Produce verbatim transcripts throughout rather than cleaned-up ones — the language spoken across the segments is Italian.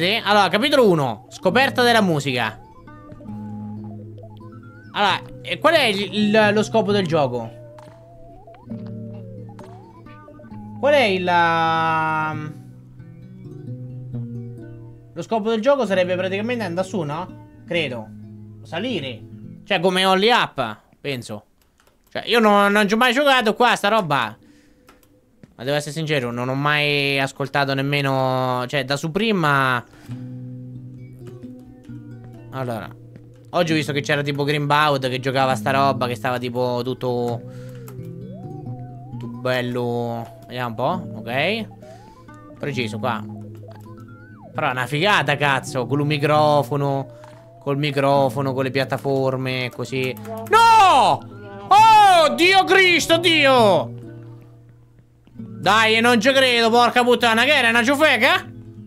Sì? Allora, capitolo uno. Scoperta della musica. Allora, e qual è il- il- lo scopo del gioco? Qual è il... um, Lo scopo del gioco sarebbe praticamente andare su, no? Credo. Salire. Cioè, come Only Up, penso. Cioè, io non, non ci ho mai giocato qua, sta roba. Ma devo essere sincero, non ho mai ascoltato nemmeno... Cioè, da Supreme... Allora... Oggi ho visto che c'era tipo Greenbaud che giocava sta roba, che stava tipo tutto... Tutto bello... Vediamo un po', ok. Preciso qua. Però è una figata, cazzo, con un microfono... Col microfono, con le piattaforme, così... No! Oh, Dio Cristo, Dio! Dai, non ci credo, porca puttana, che era una ciofeca?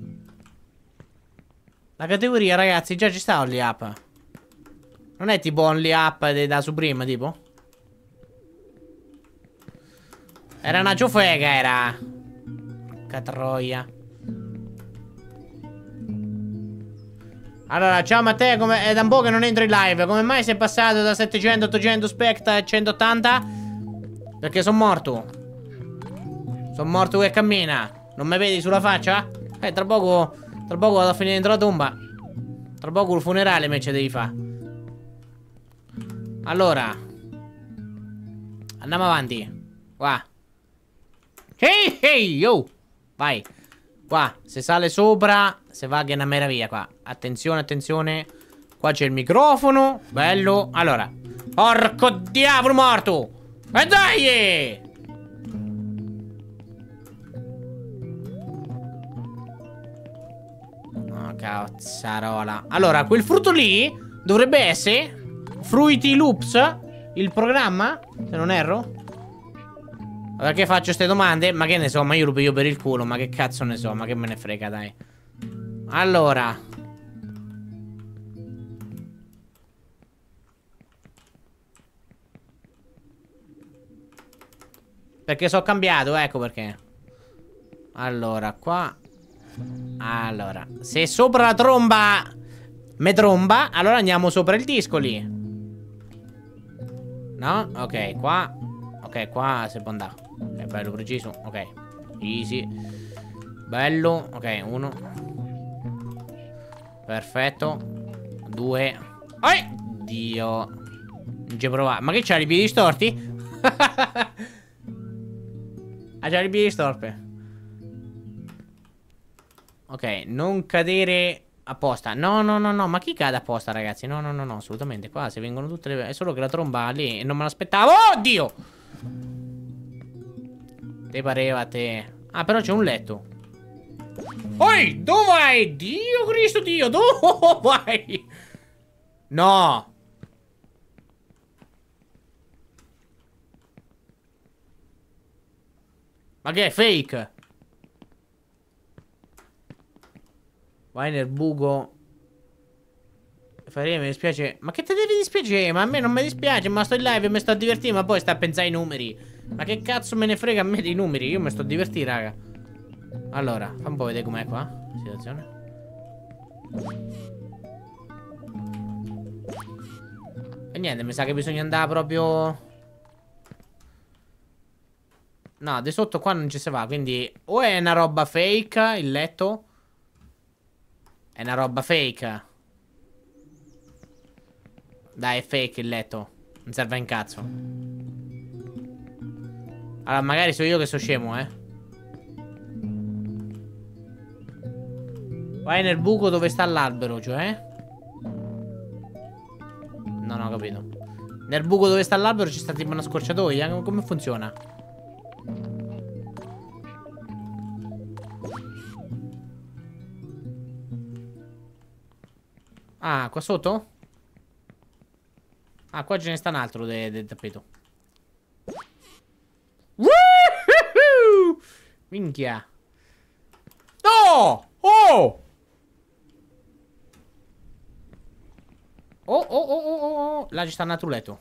La categoria, ragazzi, già ci sta Only Up. Non è tipo Only Up da Supreme, tipo? Era una ciofeca, era. Catroia. Allora, ciao Matteo, come... è da un po' che non entro in live. Come mai sei passato da settecento, ottocento specta a centottanta? Perché sono morto. Sono morto che cammina. Non mi vedi sulla faccia? Eh, tra poco... Tra poco vado a finire dentro la tomba. Tra poco il funerale me ce devi fare. Allora. Andiamo avanti. Qua. Ehi, ehi, yo. Vai. Qua, se sale sopra, se va che è una meraviglia qua. Attenzione, attenzione. Qua c'è il microfono. Bello. Allora. Porco diavolo morto. E dai! Oh, cazzarola. Allora, quel frutto lì dovrebbe essere Fruity Loops, il programma, se non erro. Perché faccio queste domande? Ma che ne so, ma io lo piglio per il culo. Ma che cazzo ne so, ma che me ne frega, dai. Allora. Perché so cambiato, ecco perché. Allora, qua. Allora, se sopra la tromba me tromba, allora andiamo sopra il disco lì. No? Ok, qua. Ok, qua si può andare. Ok, bello preciso. Ok, easy. Bello. Ok, uno. Perfetto. Due. Oh, Dio. Non ci provare. Ma che c'ha i piedi storti? Ah, c'ha i piedi storti. Ok, non cadere apposta. No, no, no, no. Ma chi cade apposta, ragazzi? No, no, no, no, assolutamente. Qua si vengono tutte le... È solo che la tromba lì non me l'aspettavo. Oddio! Te pareva a te. Ah, però c'è un letto. Oi, dove vai? Dio Cristo Dio, dove vai? No. Ma che è fake? Vai nel buco. Farei, mi dispiace. Ma che te devi dispiacere? Ma a me non mi dispiace. Ma sto in live e mi sto a divertire. Ma poi sta a pensare ai numeri. Ma che cazzo me ne frega a me dei numeri? Io mi sto a divertire, raga. Allora, fa un po' vedere com'è qua situazione. E niente, mi sa che bisogna andare proprio... No, di sotto qua non ci si va. Quindi o è una roba fake il letto. È una roba fake. Dai, è fake il letto. Non serve a un cazzo. Allora, magari sono io che sono scemo, eh. Vai nel buco dove sta l'albero, cioè. Non ho capito. Nel buco dove sta l'albero ci sta tipo una scorciatoia. Come funziona? Ah, qua sotto? Ah, qua ce ne sta un altro del de tappeto. Woohoo! Minchia. No! Oh! Oh, oh, oh, oh, oh, oh. Là ci sta un altro letto.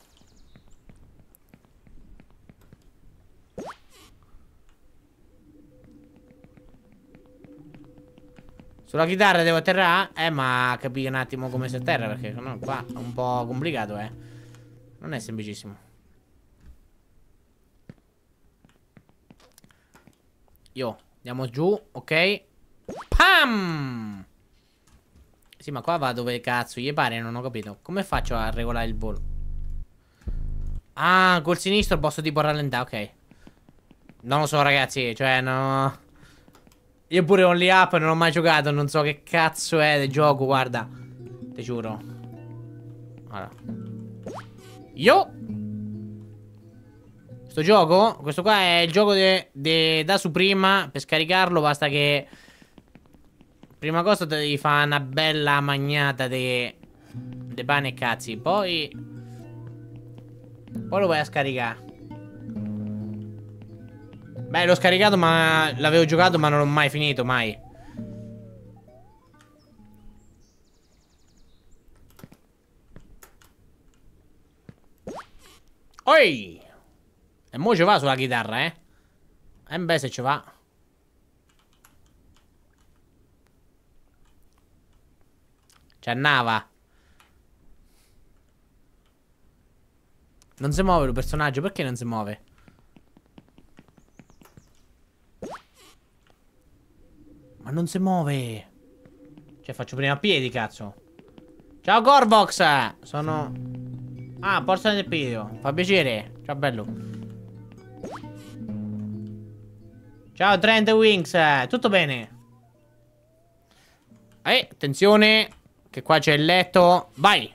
Sulla chitarra devo atterrare? Eh, ma capire un attimo come si atterra, perché no, qua è un po' complicato, eh. Non è semplicissimo. Io, andiamo giù, ok. Pam! Sì, ma qua va dove cazzo gli pare, non ho capito. Come faccio a regolare il volo? Ah, col sinistro posso tipo rallentare, ok. Non lo so, ragazzi, cioè, no... Io pure Only Up non ho mai giocato, non so che cazzo è del gioco, guarda. Ti giuro. Allora. Io. Sto gioco? Questo qua è il gioco de, de, da su prima. Per scaricarlo basta che... Prima cosa devi fare una bella magnata di de pane e cazzi. Poi... Poi lo vai a scaricare. Beh, l'ho scaricato ma l'avevo giocato ma non l'ho mai finito, mai. Oi! E mo ci va sulla chitarra, eh? E beh, se ci va. C'è Nava. Non si muove il personaggio, perché non si muove? Ma non si muove. Cioè, faccio prima a piedi, cazzo. Ciao, Corvox. Sono... Ah, porta del video. Fa piacere. Ciao, bello. Ciao, Trent Wings. Tutto bene? Eh, attenzione. Che qua c'è il letto. Vai.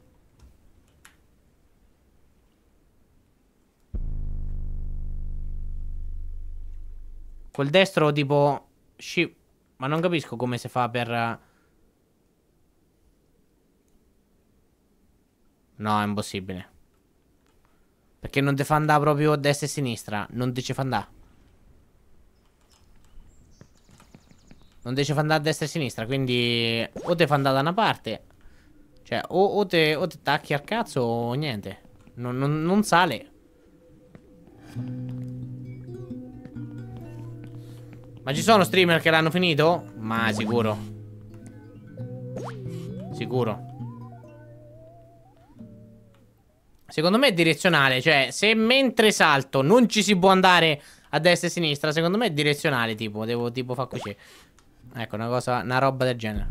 Col destro tipo... Sci... Ma non capisco come si fa per... No, è impossibile. Perché non ti fa andare proprio a destra e a sinistra. Non ti ci fa andare. Non ti ci fa andare a destra e a sinistra. Quindi o ti fa andare da una parte. Cioè o, o te o te tacchi al cazzo o niente. Non, non, non sale. Ma ci sono streamer che l'hanno finito? Ma sicuro. Sicuro. Secondo me è direzionale. Cioè, se mentre salto non ci si può andare a destra e a sinistra, secondo me è direzionale, tipo. Devo tipo fare così. Ecco, una cosa, una roba del genere.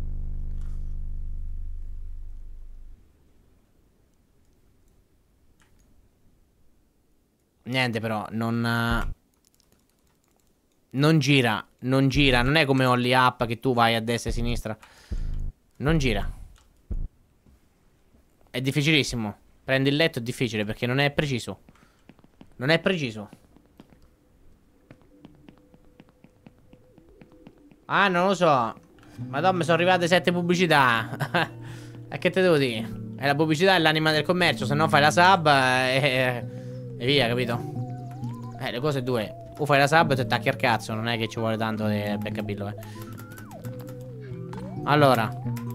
Niente però, non... Non gira, non gira. Non è come Only Up che tu vai a destra e a sinistra. Non gira. È difficilissimo. Prendi il letto, è difficile perché non è preciso. Non è preciso. Ah, non lo so. Madonna, mi sono arrivate sette pubblicità. E che te devo dire? E la pubblicità è l'anima del commercio. Se no fai la sub e... e via, capito? Eh, le cose due. O fai la sub e ti attacchi al cazzo. Non è che ci vuole tanto de... per capirlo, eh. Allora.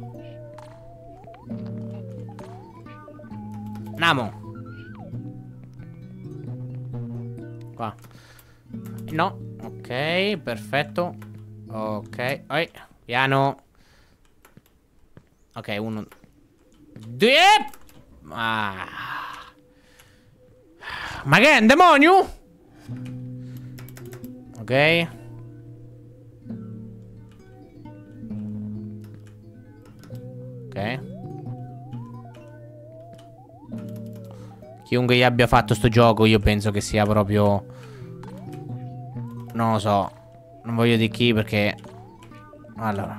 Andiamo. Qua. No. Ok, perfetto. Ok. Oi. Piano. Ok, uno. Due. Ah. Ma che è un demonio? Ok. Ok. Chiunque gli abbia fatto sto gioco, io penso che sia proprio... Non lo so. Non voglio di chi perché... Allora.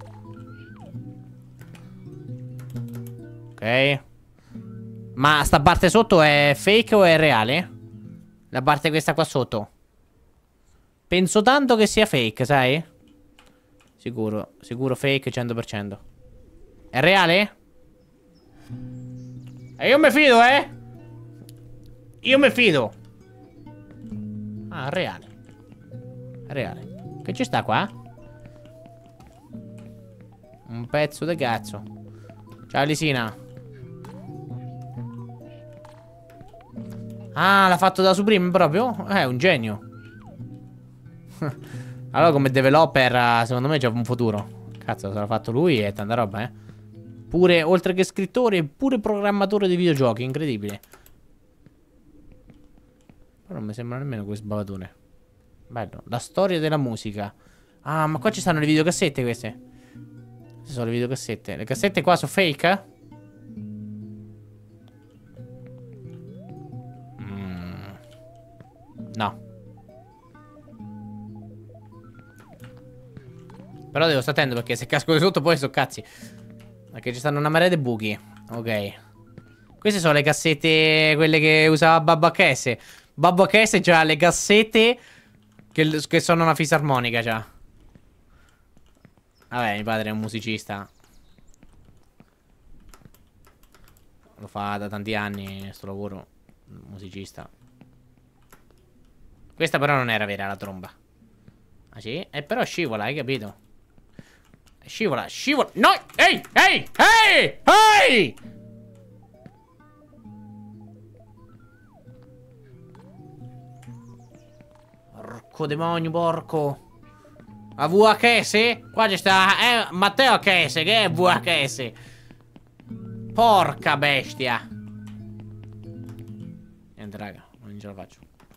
Ok. Ma sta parte sotto è fake o è reale? La parte questa qua sotto. Penso tanto che sia fake, sai? Sicuro, sicuro fake cento per cento. È reale? E io mi fido, eh? Io mi fido. Ah, reale. Reale. Che ci sta qua? Un pezzo di cazzo. Ciao Lisina. Ah, l'ha fatto da Supreme proprio? Eh, è un genio. Allora come developer secondo me c'è un futuro. Cazzo, se l'ha fatto lui è tanta roba, eh. Pure, oltre che scrittore, pure programmatore di videogiochi, incredibile. Però non mi sembra nemmeno queste sbavature. Bello, la storia della musica. Ah, ma qua ci stanno le videocassette queste. Queste sono le videocassette. Le cassette qua sono fake? Mm. No. Però devo stare attento perché se casco di sotto poi sono cazzi. Perché ci stanno una marea di buchi. Ok. Queste sono le cassette, quelle che usava Babbo H S. Babbo H S c'ha le cassette che, che sono una fisarmonica, c'ha. Vabbè, mio padre è un musicista. Lo fa da tanti anni, sto lavoro. Musicista. Questa però non era vera la tromba. Ah sì? E però scivola, hai capito? Scivola, scivola. No! Ehi! Ehi! Ehi! Ehi! Porco demonio, porco. A V H S? Qua ci sta eh, Matteo H S, che è V H S? Porca bestia. Niente raga, non ce la faccio.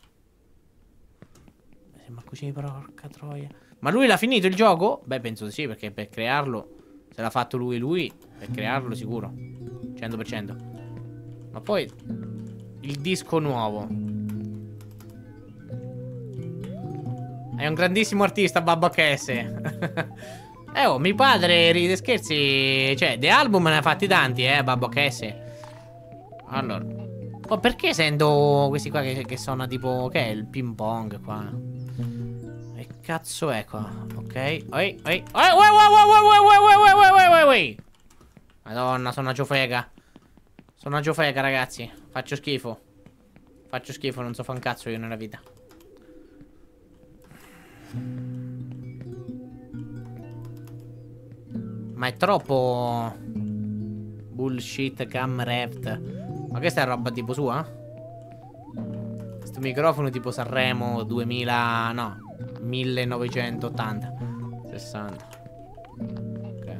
Mi sembra così, porca troia. Ma lui l'ha finito il gioco? Beh, penso di sì, perché per crearlo, se l'ha fatto lui lui, per crearlo sicuro cento per cento. Ma poi il disco nuovo. È un grandissimo artista, Babbo H S. Eh oh, mio padre ride scherzi. Cioè, The Album ne ha fatti tanti, eh, Babbo H S. Allora, oh, perché sento questi qua che, che suona tipo, che è il ping pong qua? Che cazzo è qua? Ok. Ehi, ehi. Ehi, ehi. Madonna, sono una giofega. Sono una giofega, ragazzi. Faccio schifo. Faccio schifo, non so fa un cazzo io nella vita. Ma è troppo bullshit cam revt. Ma questa è roba tipo sua? Questo microfono tipo Sanremo duemila. No, millenovecentottanta sessanta. Ok.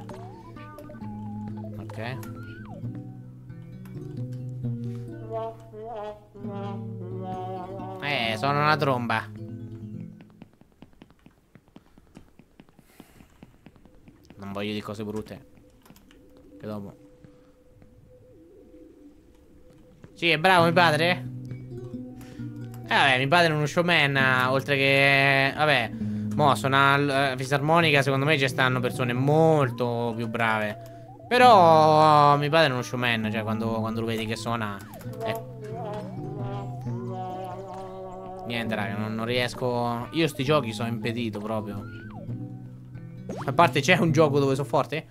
Ok. Eh, sono una tromba. Non voglio di cose brutte. Che dopo. Sì, è bravo mio padre? Eh vabbè, mio padre è uno showman. Oltre che... Vabbè, mo suona uh, fisarmonica. Secondo me ci stanno persone molto più brave. Però uh, mio padre è uno showman. Cioè quando, quando lo vedi che suona eh. Niente raga, non, non riesco. Io sti giochi sono impedito proprio. A parte c'è un gioco dove sono forte?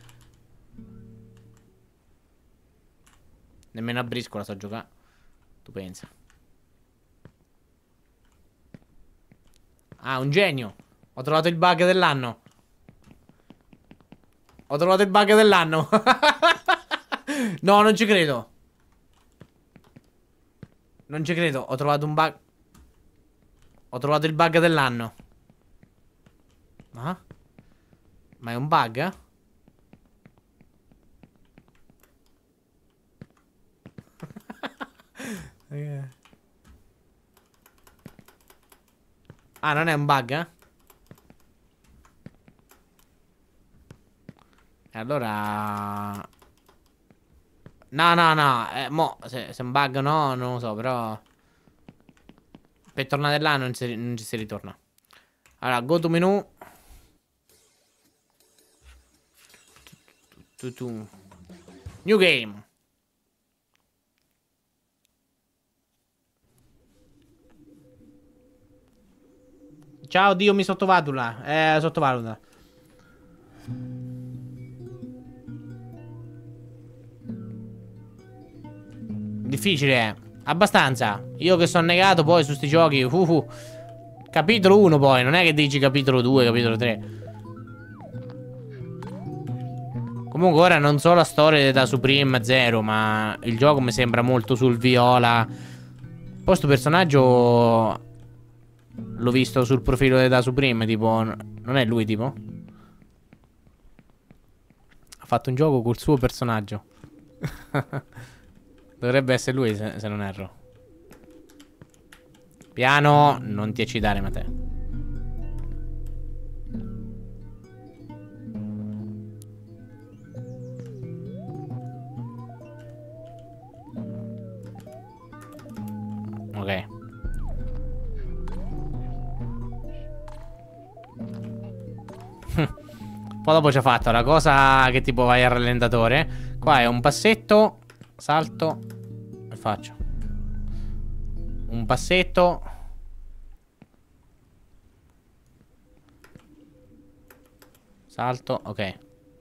Nemmeno a briscola so giocare. Tu pensa. Ah, un genio. Ho trovato il bug dell'anno. Ho trovato il bug dell'anno. No, non ci credo. Non ci credo. Ho trovato un bug. Ho trovato il bug dell'anno. Ah? Ma è un bug? Yeah. Ah, non è un bug? Eh? E allora... No, no, no. Eh, mo, se, se è un bug no, non lo so, però... Per tornare là non, si, non ci si ritorna. Allora, go to menu. New game. Ciao Dio mi sottovaluta. Eh, sottovaluta. Difficile, eh. Abbastanza. Io che sono negato poi su sti giochi. Uh, uh. Capitolo uno poi. Non è che dici capitolo due, capitolo tre. Comunque ora non so la storia da Supreme zero, ma il gioco mi sembra molto sul viola. Poi sto personaggio l'ho visto sul profilo di Da Supreme, tipo Non è lui, tipo? Ha fatto un gioco col suo personaggio. Dovrebbe essere lui, se, se non erro. Piano, non ti eccitare, Matteo. Ok. Poi dopo ci ha fatto la cosa che tipo vai al rallentatore. Qua è un passetto, salto e faccio un passetto, salto, ok.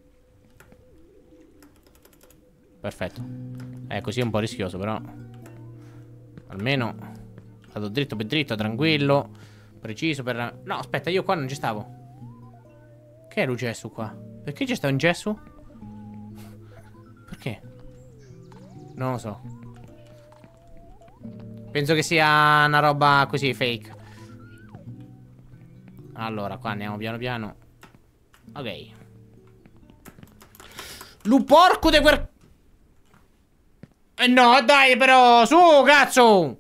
Perfetto. Eh, così è un po' rischioso, però almeno vado dritto per dritto, tranquillo, preciso per... No, aspetta, io qua non ci stavo. Che è lo gesso qua? Perché c'è sta un gesso? Perché? Non lo so. Penso che sia una roba così, fake. Allora, qua andiamo piano piano. Ok. Lu porco de quel... Eh no, dai, però, su, cazzo!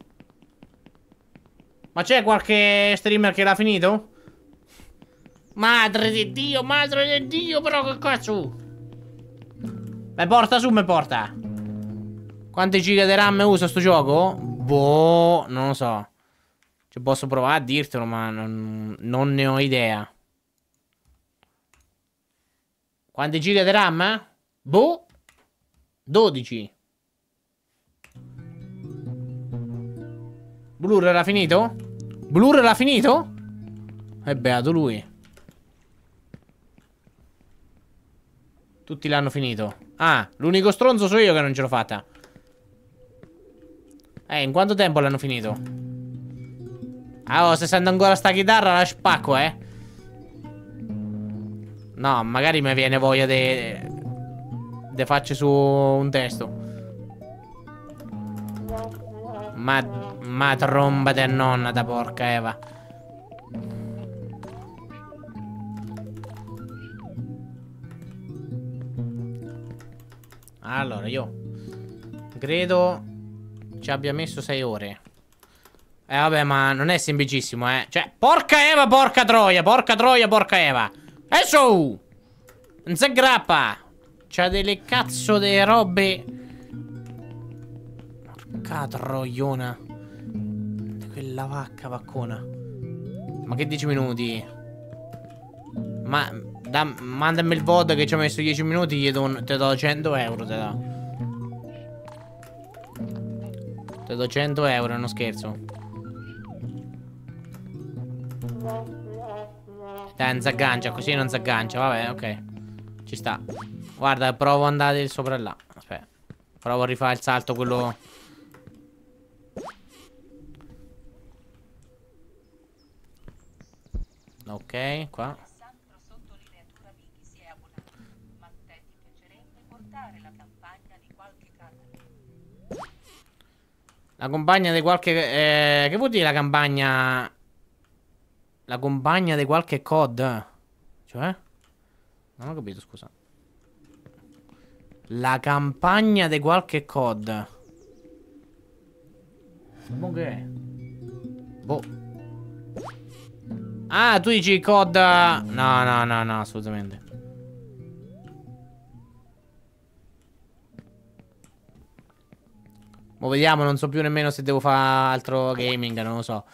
Ma c'è qualche streamer che l'ha finito? Madre di Dio, madre di Dio, però che cazzo? Me porta su, me porta. Quante giga di RAM usa sto gioco? Boh, non lo so. Ci posso provare a dirtelo, ma non, non ne ho idea. Quante giga di RAM? Boh, dodici. Blur era finito? Blur era finito? È beato lui. Tutti l'hanno finito. Ah, l'unico stronzo sono io che non ce l'ho fatta. Eh, in quanto tempo l'hanno finito? Ah, oh, se sento ancora sta chitarra la spacco, eh. No, magari mi viene voglia de... de faccio su un testo. Ma... ma tromba de nonna da porca Eva. Allora, io credo ci abbia messo sei ore. Eh vabbè, ma non è semplicissimo, eh. Cioè, porca Eva, porca troia, porca troia, porca Eva. E su! Non si aggrappa. C'ha delle cazzo de robe. Porca troiona. Quella vacca vaccona. Ma che dieci minuti? Ma da, mandami il V O D che ci ho messo dieci minuti. Gli do, te do cento euro. Te do. Te do cento euro, non scherzo. Dai, non si aggancia, così non si aggancia. Vabbè, ok. Ci sta. Guarda, provo ad andare sopra là. Aspetta. Provo a rifare il salto, quello... Ok, qua. La compagna di qualche... Eh, che vuol dire la campagna... La compagna di qualche C O D? Cioè? Non ho capito, scusa. La campagna di qualche C O D. Ma che è? Boh. Ah, tu dici C O D... No, no, no, no, assolutamente. Mo' vediamo, non so più nemmeno se devo fare altro gaming, non lo so.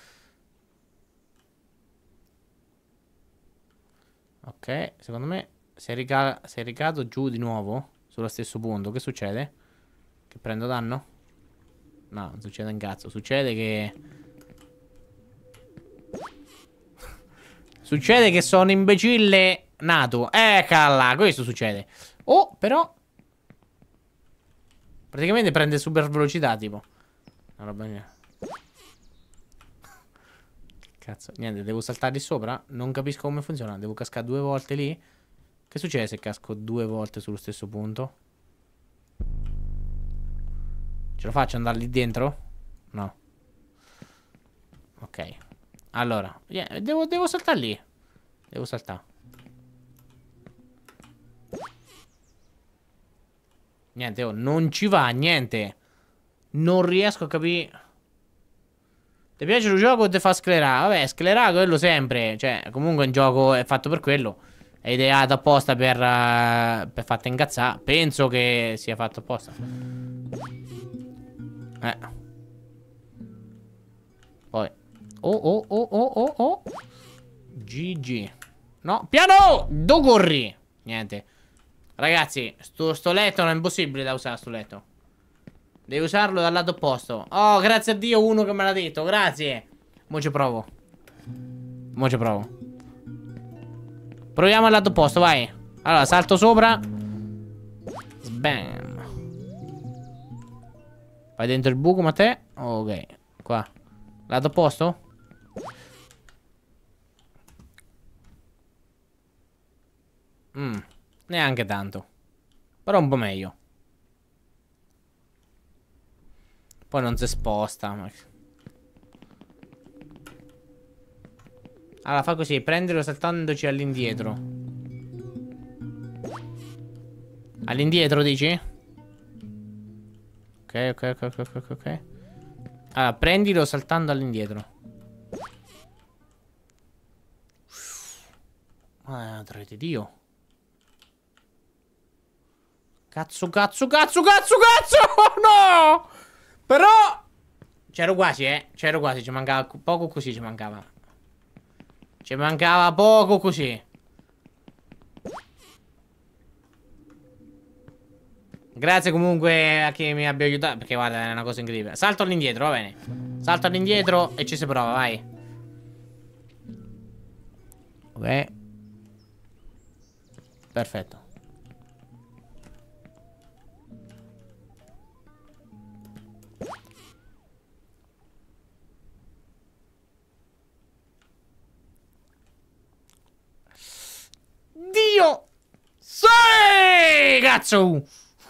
Ok, secondo me si è, rica si è ricato giù di nuovo, sullo stesso punto. Che succede? Che prendo danno? No, non succede un cazzo. Succede che... Succede che sono imbecille nato. Eccola, questo succede. Oh, però... Praticamente prende super velocità, tipo. Una roba mia. Cazzo, niente, devo saltare di sopra. Non capisco come funziona. Devo cascare due volte lì. Che succede se casco due volte sullo stesso punto? Ce lo faccio andare lì dentro? No. Ok. Allora, yeah, devo, devo saltare lì. Devo saltare. Niente, oh, non ci va, niente. Non riesco a capire. Ti piace il gioco o ti fa sclerare? Vabbè, sclerare quello sempre. Cioè, comunque un gioco è fatto per quello. È ideato apposta per, uh, per farti incazzare. Penso che sia fatto apposta. Eh. Poi. Oh, oh, oh, oh, oh, oh. G G. No, piano! Dove corri? Niente. Ragazzi, sto, sto letto non è impossibile da usare, sto letto. Devi usarlo dal lato opposto. Oh, grazie a Dio, uno che me l'ha detto, grazie. Mo' ci provo. Mo' ci provo. Proviamo al lato opposto, vai. Allora, salto sopra. Sbam. Vai dentro il buco, ma te. Ok, qua. Lato opposto? Mm, neanche tanto. Però un po' meglio. Poi non si sposta. Allora fa così, prendilo saltandoci all'indietro. All'indietro dici? Ok, ok, ok, ok, ok, ok. Allora, prendilo saltando all'indietro. Madre di Dio. Cazzo, cazzo, cazzo, cazzo, cazzo! No! Però c'ero quasi, eh. C'ero quasi, ci mancava poco così, ci mancava. Ci mancava poco così. Grazie comunque a chi mi abbia aiutato. Perché guarda, è una cosa incredibile. Salto all'indietro, va bene. Salto all'indietro e ci si prova, vai. Ok. Perfetto. Dio! Sì! Cazzo!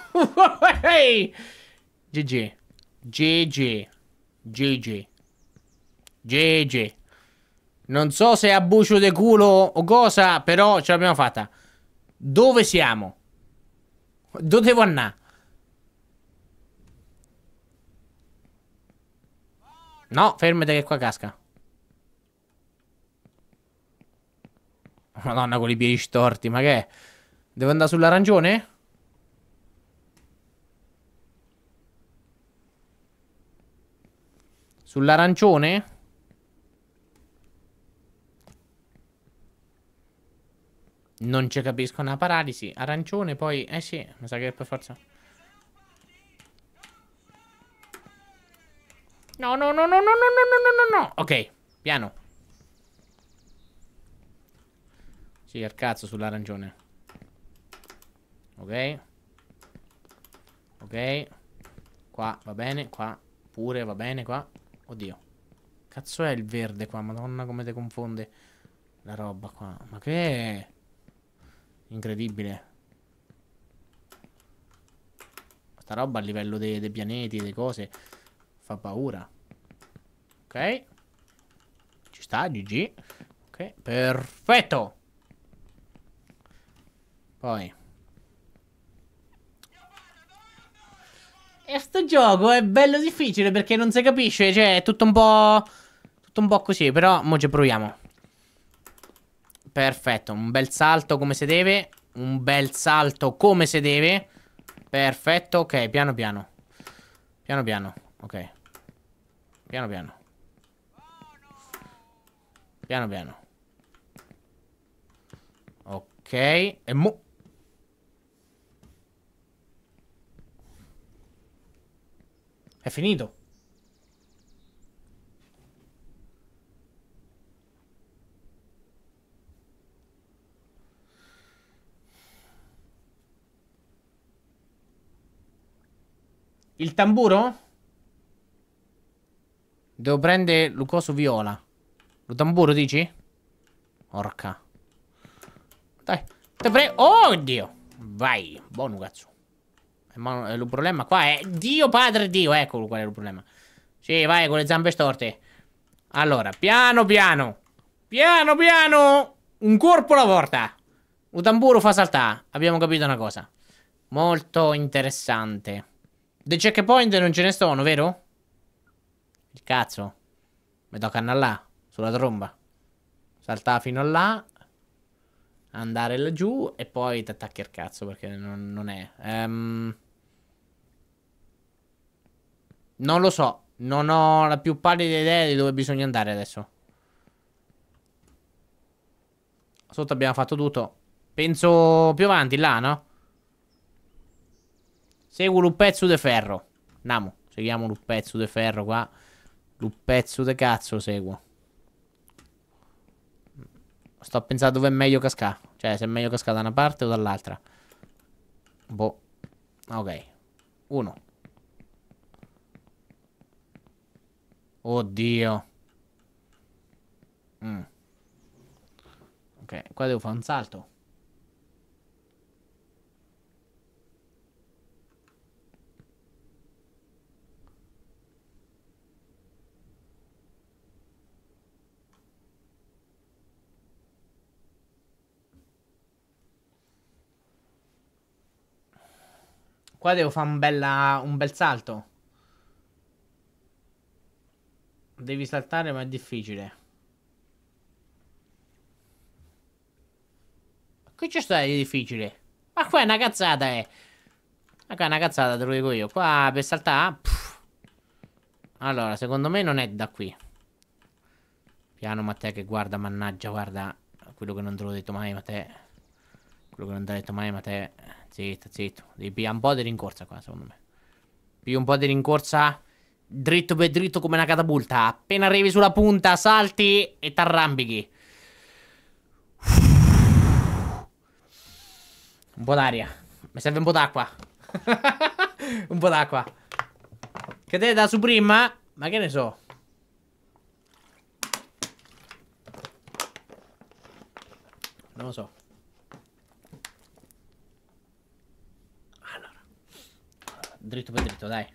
G G. G G. G G. G G. Non so se è a bucio de culo o cosa, però ce l'abbiamo fatta. Dove siamo? Dove devo andare? No, fermate che qua casca. Madonna, con i piedi storti, ma che è? Devo andare sull'arancione? Sull'arancione? Non ci capisco una paralisi. Arancione, poi... Eh sì, mi sa che per forza... No, no, no, no, no, no, no, no, no, no. Ok, piano. Sì, al cazzo sull'arancione. Ok. Ok. Qua, va bene, qua. Pure, va bene, qua. Oddio. Cazzo è il verde qua? Madonna, come te confonde la roba qua. Ma che è? Incredibile. Sta roba a livello dei, dei pianeti, delle cose, fa paura. Ok. Ci sta, G G. Ok, perfetto. Poi. E sto gioco è bello difficile perché non si capisce. Cioè, è tutto un po'... Tutto un po' così, però mo ci proviamo. Perfetto, un bel salto come si deve. Un bel salto come si deve. Perfetto, ok, piano piano. Piano piano, ok. Piano piano. Piano piano. Ok, e mo... È finito. Il tamburo? Devo prendere lo coso viola. Lo tamburo dici? Orca. Dai, te prego. Oh Dio. Vai, buono cazzo. Ma il problema qua è Dio padre Dio. Eccolo qual è il problema. Sì, vai con le zampe storte. Allora, piano piano. Piano piano. Un corpo alla porta. Un tamburo fa saltare. Abbiamo capito una cosa. Molto interessante. Dei checkpoint non ce ne sono, vero? Il cazzo. Mi tocca andare là. Sulla tromba. Saltare fino a là. Andare laggiù. E poi ti attacchi il cazzo. Perché non, non è. Um, non lo so. Non ho la più pallida idea di dove bisogna andare adesso. Sotto abbiamo fatto tutto. Penso più avanti, là, no? Seguo un pezzo di ferro. Andiamo, seguiamo un pezzo di ferro qua. Un pezzo di cazzo seguo. Sto a pensare dove è meglio cascare. Cioè, se è meglio cascare da una parte o dall'altra. Boh. Ok. Uno. Oddio. Mm. Ok, qua devo fare un salto. Qua devo fare un, bella, un bel salto. Devi saltare, ma è difficile. Qui c'è stato di difficile. Ma qua è una cazzata, eh. Ma qua è una cazzata, te lo dico io. Qua per saltare. Pff. Allora, secondo me non è da qui. Piano, Matteo, che guarda, mannaggia, guarda. Quello che non te l'ho detto mai, Matteo. Quello che non te l'ho detto mai, Matteo. Zitto, zitto. Devi pigliare un po' di rincorsa qua, secondo me. Piglia un po' di rincorsa. Dritto per dritto come una catapulta. Appena arrivi sulla punta, salti e t'arrambichi. Un po' d'aria. Mi serve un po' d'acqua. Un po' d'acqua. Che te da su prima? Ma che ne so. Non lo so. Allora. Dritto per dritto, dai.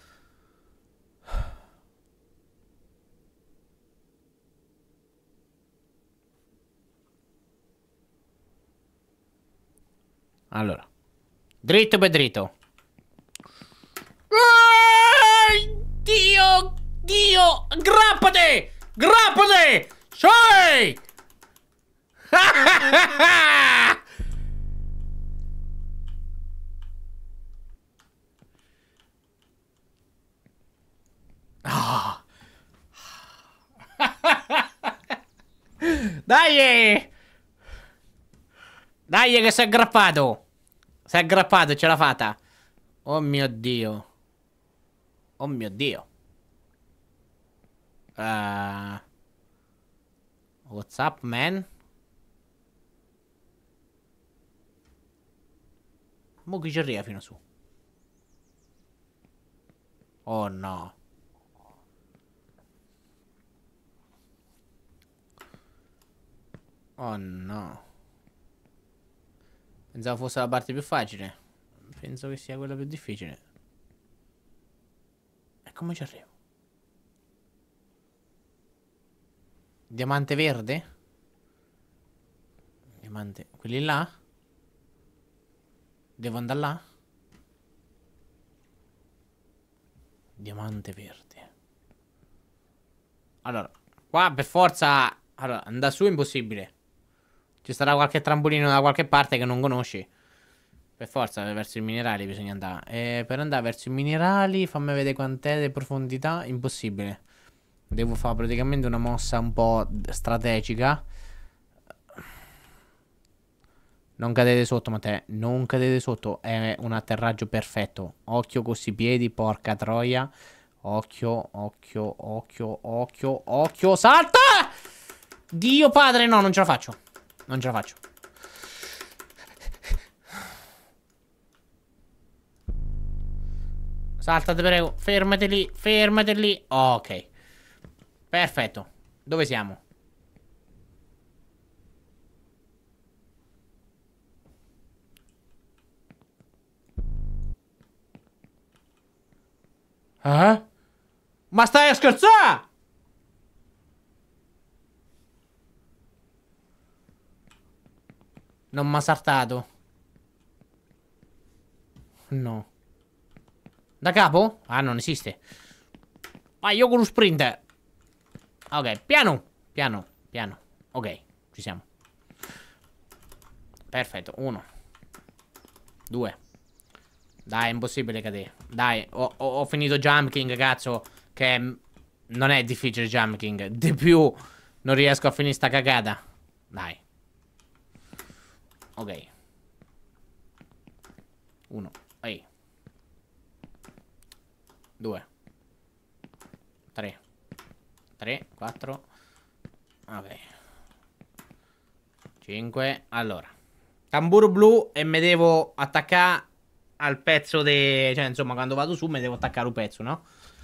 Allora. Dritto per dritto. Dio! Dio! Grappate! Grappate! Sì! Oh. Dai! Dai che si è aggrappato! Si è aggrappato e ce l'ha fatta. Oh mio Dio. Oh mio Dio. Uh, what's up, man? Mo chi ci arriva fino su? Oh no. Oh no. Pensavo fosse la parte più facile. Penso che sia quella più difficile. E come ci arrivo? Diamante verde? Diamante... Quelli là? Devo andare là? Diamante verde. Allora, qua per forza... Allora, andare su è impossibile. Ci sarà qualche trampolino da qualche parte che non conosci. Per forza, verso i minerali bisogna andare. E per andare verso i minerali, fammi vedere quant'è di profondità. Impossibile. Devo fare praticamente una mossa un po' strategica. Non cadete sotto, Matteo. Non cadete sotto. È un atterraggio perfetto. Occhio con questi piedi, porca troia. Occhio, occhio, occhio, occhio, occhio. Salta! Dio padre, no, non ce la faccio. Non ce la faccio. Salta, ti prego. Fermati lì, fermati lì. Oh, ok. Perfetto. Dove siamo? Eh? Ma stai a scherzare? Non mi ha saltato. No. Da capo? Ah, non esiste. Vai, io con lo sprint. Ok, piano. Piano, piano. Ok, ci siamo. Perfetto, uno. Due. Dai, è impossibile cadere. Dai, ho, ho, ho finito Jump King, cazzo. Che non è difficile Jump King. Di più, non riesco a finire sta cagata. Dai. Ok. Uno. Ehi. Due. Tre. Tre. Quattro. Ok. Cinque. Allora. Tamburo blu e mi devo attaccare al pezzo de... Cioè, insomma, quando vado su mi devo attaccare un pezzo, no?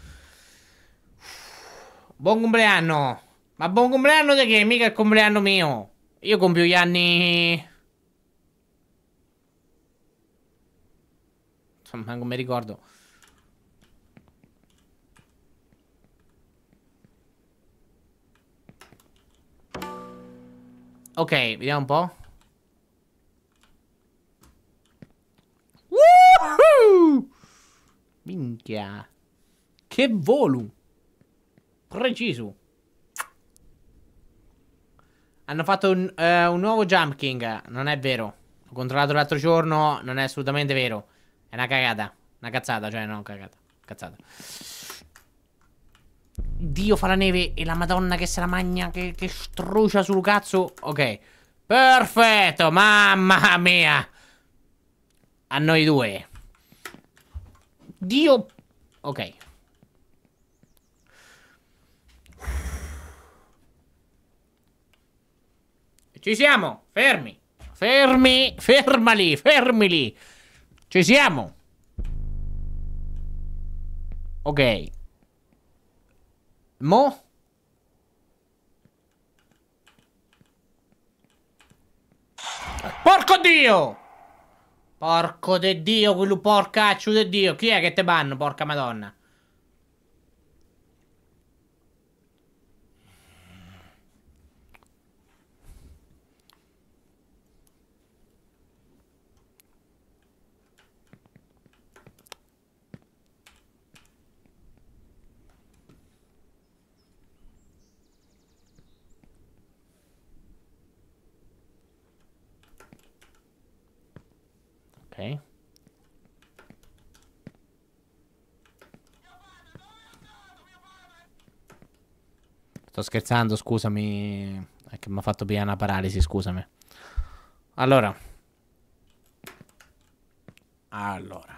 Buon compleanno! Ma buon compleanno di che? Mica il compleanno mio. Io compio gli anni... Insomma, non mi ricordo. Ok, vediamo un po'. Woohoo! Minchia. Che volo. Preciso. Hanno fatto un, uh, un nuovo Jump King. Non è vero. Ho controllato l'altro giorno. Non è assolutamente vero. È una cagata. Una cazzata, cioè no, cagata. Cazzata. Dio fa la neve e la madonna che se la magna, che, che strucia sul cazzo. Ok. Perfetto, mamma mia. A noi due. Dio. Ok. Ci siamo, fermi. Fermi, fermali, fermili. Ci siamo. Ok. Mo? Porco Dio! Porco de Dio, quello porcaccio de Dio. Chi è che te banno, porca madonna? Ok. Sto scherzando, scusami. È che mi ha fatto pigliare una paralisi, scusami. Allora. Allora.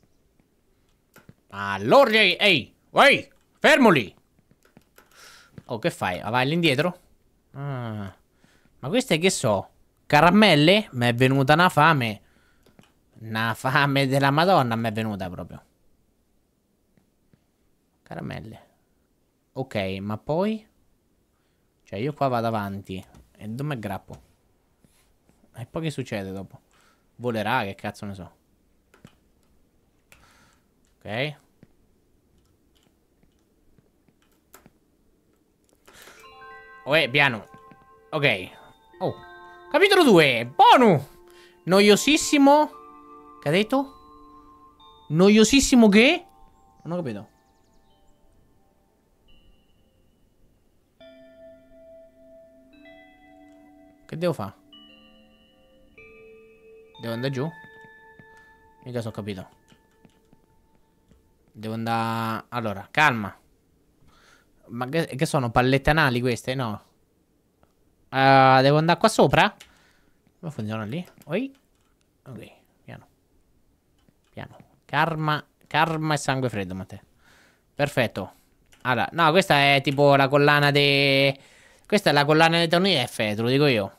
Allora, ehi, ehi, ehi, fermo lì. Oh, che fai? Vai all'indietro? Ah. Ma queste che so? Caramelle? Mi è venuta una fame. Una fame della Madonna mi è venuta proprio. Caramelle. Ok, ma poi? Cioè io qua vado avanti. E dove mi grappo? E poi che succede dopo? Volerà, che cazzo ne so. Ok. Uè, piano. Ok. Oh. Capitolo due. Buono. Noiosissimo. Che ha detto? Noiosissimo che? Non ho capito. Che devo fare? Devo andare giù? Mica so capito. Devo andare... Allora, calma. Ma che, che sono? Pallette anali queste? No. Uh, devo andare qua sopra? Come funziona lì? Oi. Ok, piano. Piano. Karma. Karma e sangue freddo, Matteo. Perfetto. Allora, no, questa è tipo la collana de... Questa è la collana di Tony F, te lo dico io.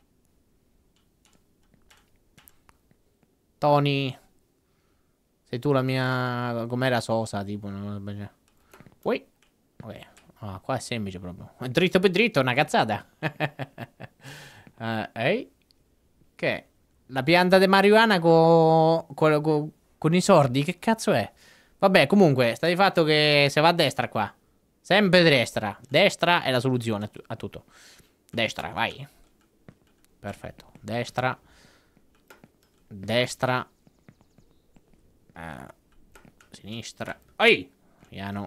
Tony. Sei tu la mia... Com'era Sosa, tipo. Ui. Ok. Ah, qua è semplice proprio. Dritto per dritto, una cazzata. uh, ehi. Che? La pianta di marijuana con... Co, co, con i sordi? Che cazzo è? Vabbè, comunque, sta di fatto che se va a destra qua. Sempre destra. Destra è la soluzione a tutto. Destra, vai. Perfetto. Destra. Destra. Uh, sinistra. Ehi! Piano.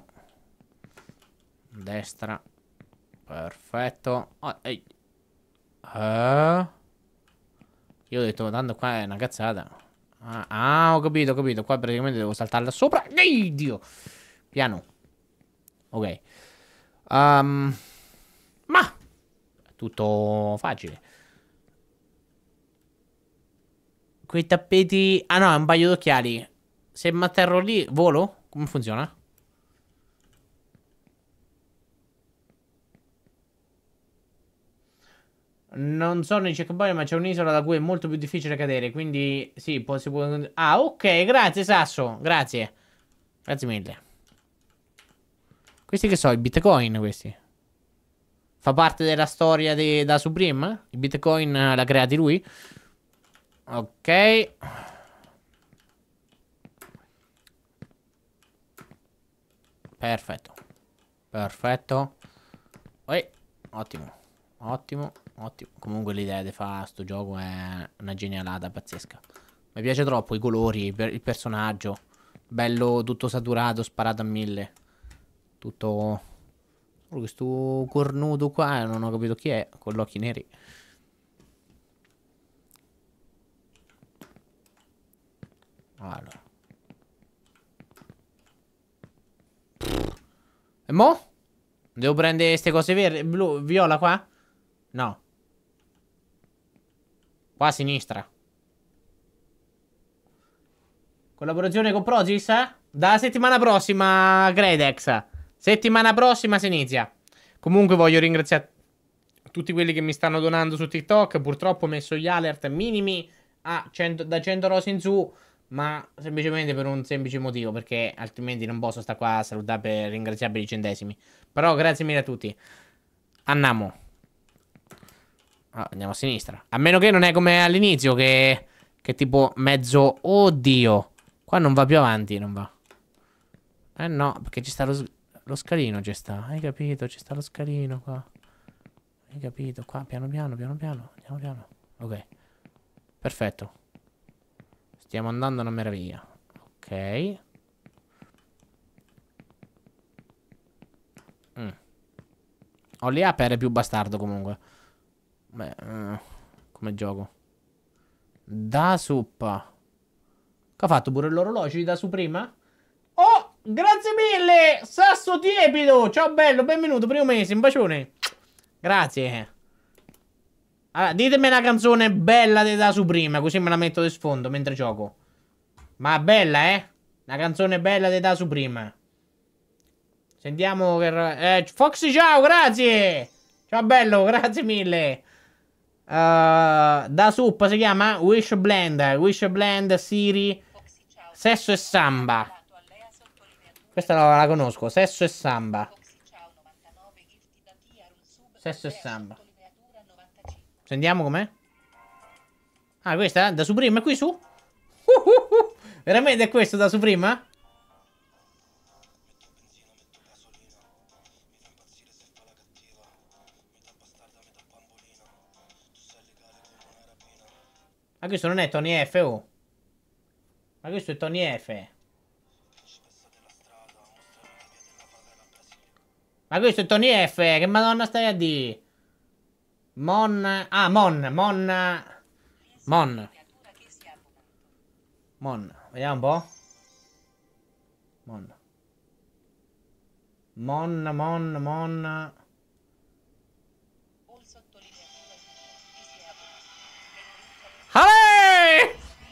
Destra. Perfetto. Oh, ehi. Uh. Io ho detto, tanto qua è una cazzata. Ah, ah, ho capito, ho capito. Qua praticamente devo saltarla sopra. Ehi, Dio! Piano. Ok. Um, ma tutto facile. Quei tappeti. Ah no, è un paio d'occhiali. Se mi atterro lì, volo? Come funziona? Non sono i checkpoint, ma c'è un'isola da cui è molto più difficile cadere. Quindi sì, può, si può... Ah, ok, grazie Sasso. Grazie. Grazie mille. Questi che so, i bitcoin questi. Fa parte della storia de, da Supreme? I bitcoin l'ha creati lui? Ok. Perfetto. Perfetto. Oi. Ottimo. Ottimo. Ottimo. Comunque l'idea di fare sto gioco è una genialata pazzesca. Mi piace troppo i colori, il personaggio. Bello, tutto saturato, sparato a mille. Tutto... Oh, questo cornuto qua, non ho capito chi è, con gli occhi neri. Allora. E mo? Devo prendere queste cose verde, blu, viola qua? No. Qua a sinistra. Collaborazione con Prozis? Eh? Dalla settimana prossima, Gredex. Settimana prossima si inizia. Comunque voglio ringraziare tutti quelli che mi stanno donando su TikTok. Purtroppo ho messo gli alert minimi a cento, da cento rose in su. Ma semplicemente per un semplice motivo. Perché altrimenti non posso stare qua a salutare per ringraziare per i centesimi. Però grazie mille a tutti. Andiamo. Ah, andiamo a sinistra. A meno che non è come all'inizio che... Che tipo mezzo... Oddio. Qua non va più avanti, non va. Eh no, perché ci sta lo, lo scalino, ci sta. Hai capito? Ci sta lo scalino qua. Hai capito? Qua, piano piano, piano piano. Andiamo piano. Ok. Perfetto. Stiamo andando una meraviglia. Ok. Mm. Olli Upper è più bastardo comunque. Beh, uh, come gioco. Da suppa. Che ha fatto pure l'orologio di da su prima? Oh, grazie mille! Sasso tiepido! Ciao bello, benvenuto, primo mese, un bacione. Grazie. Allora, ditemi una canzone bella di da su prima, così me la metto di sfondo mentre gioco. Ma bella, eh? Una canzone bella di da su prima. Sentiamo che... Eh, Foxy, ciao, grazie! Ciao bello, grazie mille. Uh, da suppa si chiama Wish Blend. Wish Blend, Siri... Sesso e samba. Questa la, la conosco. Sesso e samba. Sesso e samba. Sentiamo com'è. Ah, questa? Da Supreme? È qui su? Uh, uh, uh. Veramente è questo da Supreme? Ma questo non è Tony F, oh. Ma questo è Tony F. Ma questo è Tony F. Che madonna stai a dire? Mon. Ah, Mon. Mon. Mon. Mon. Vediamo un po'. Mon. Mon, Mon, Mon. Ale!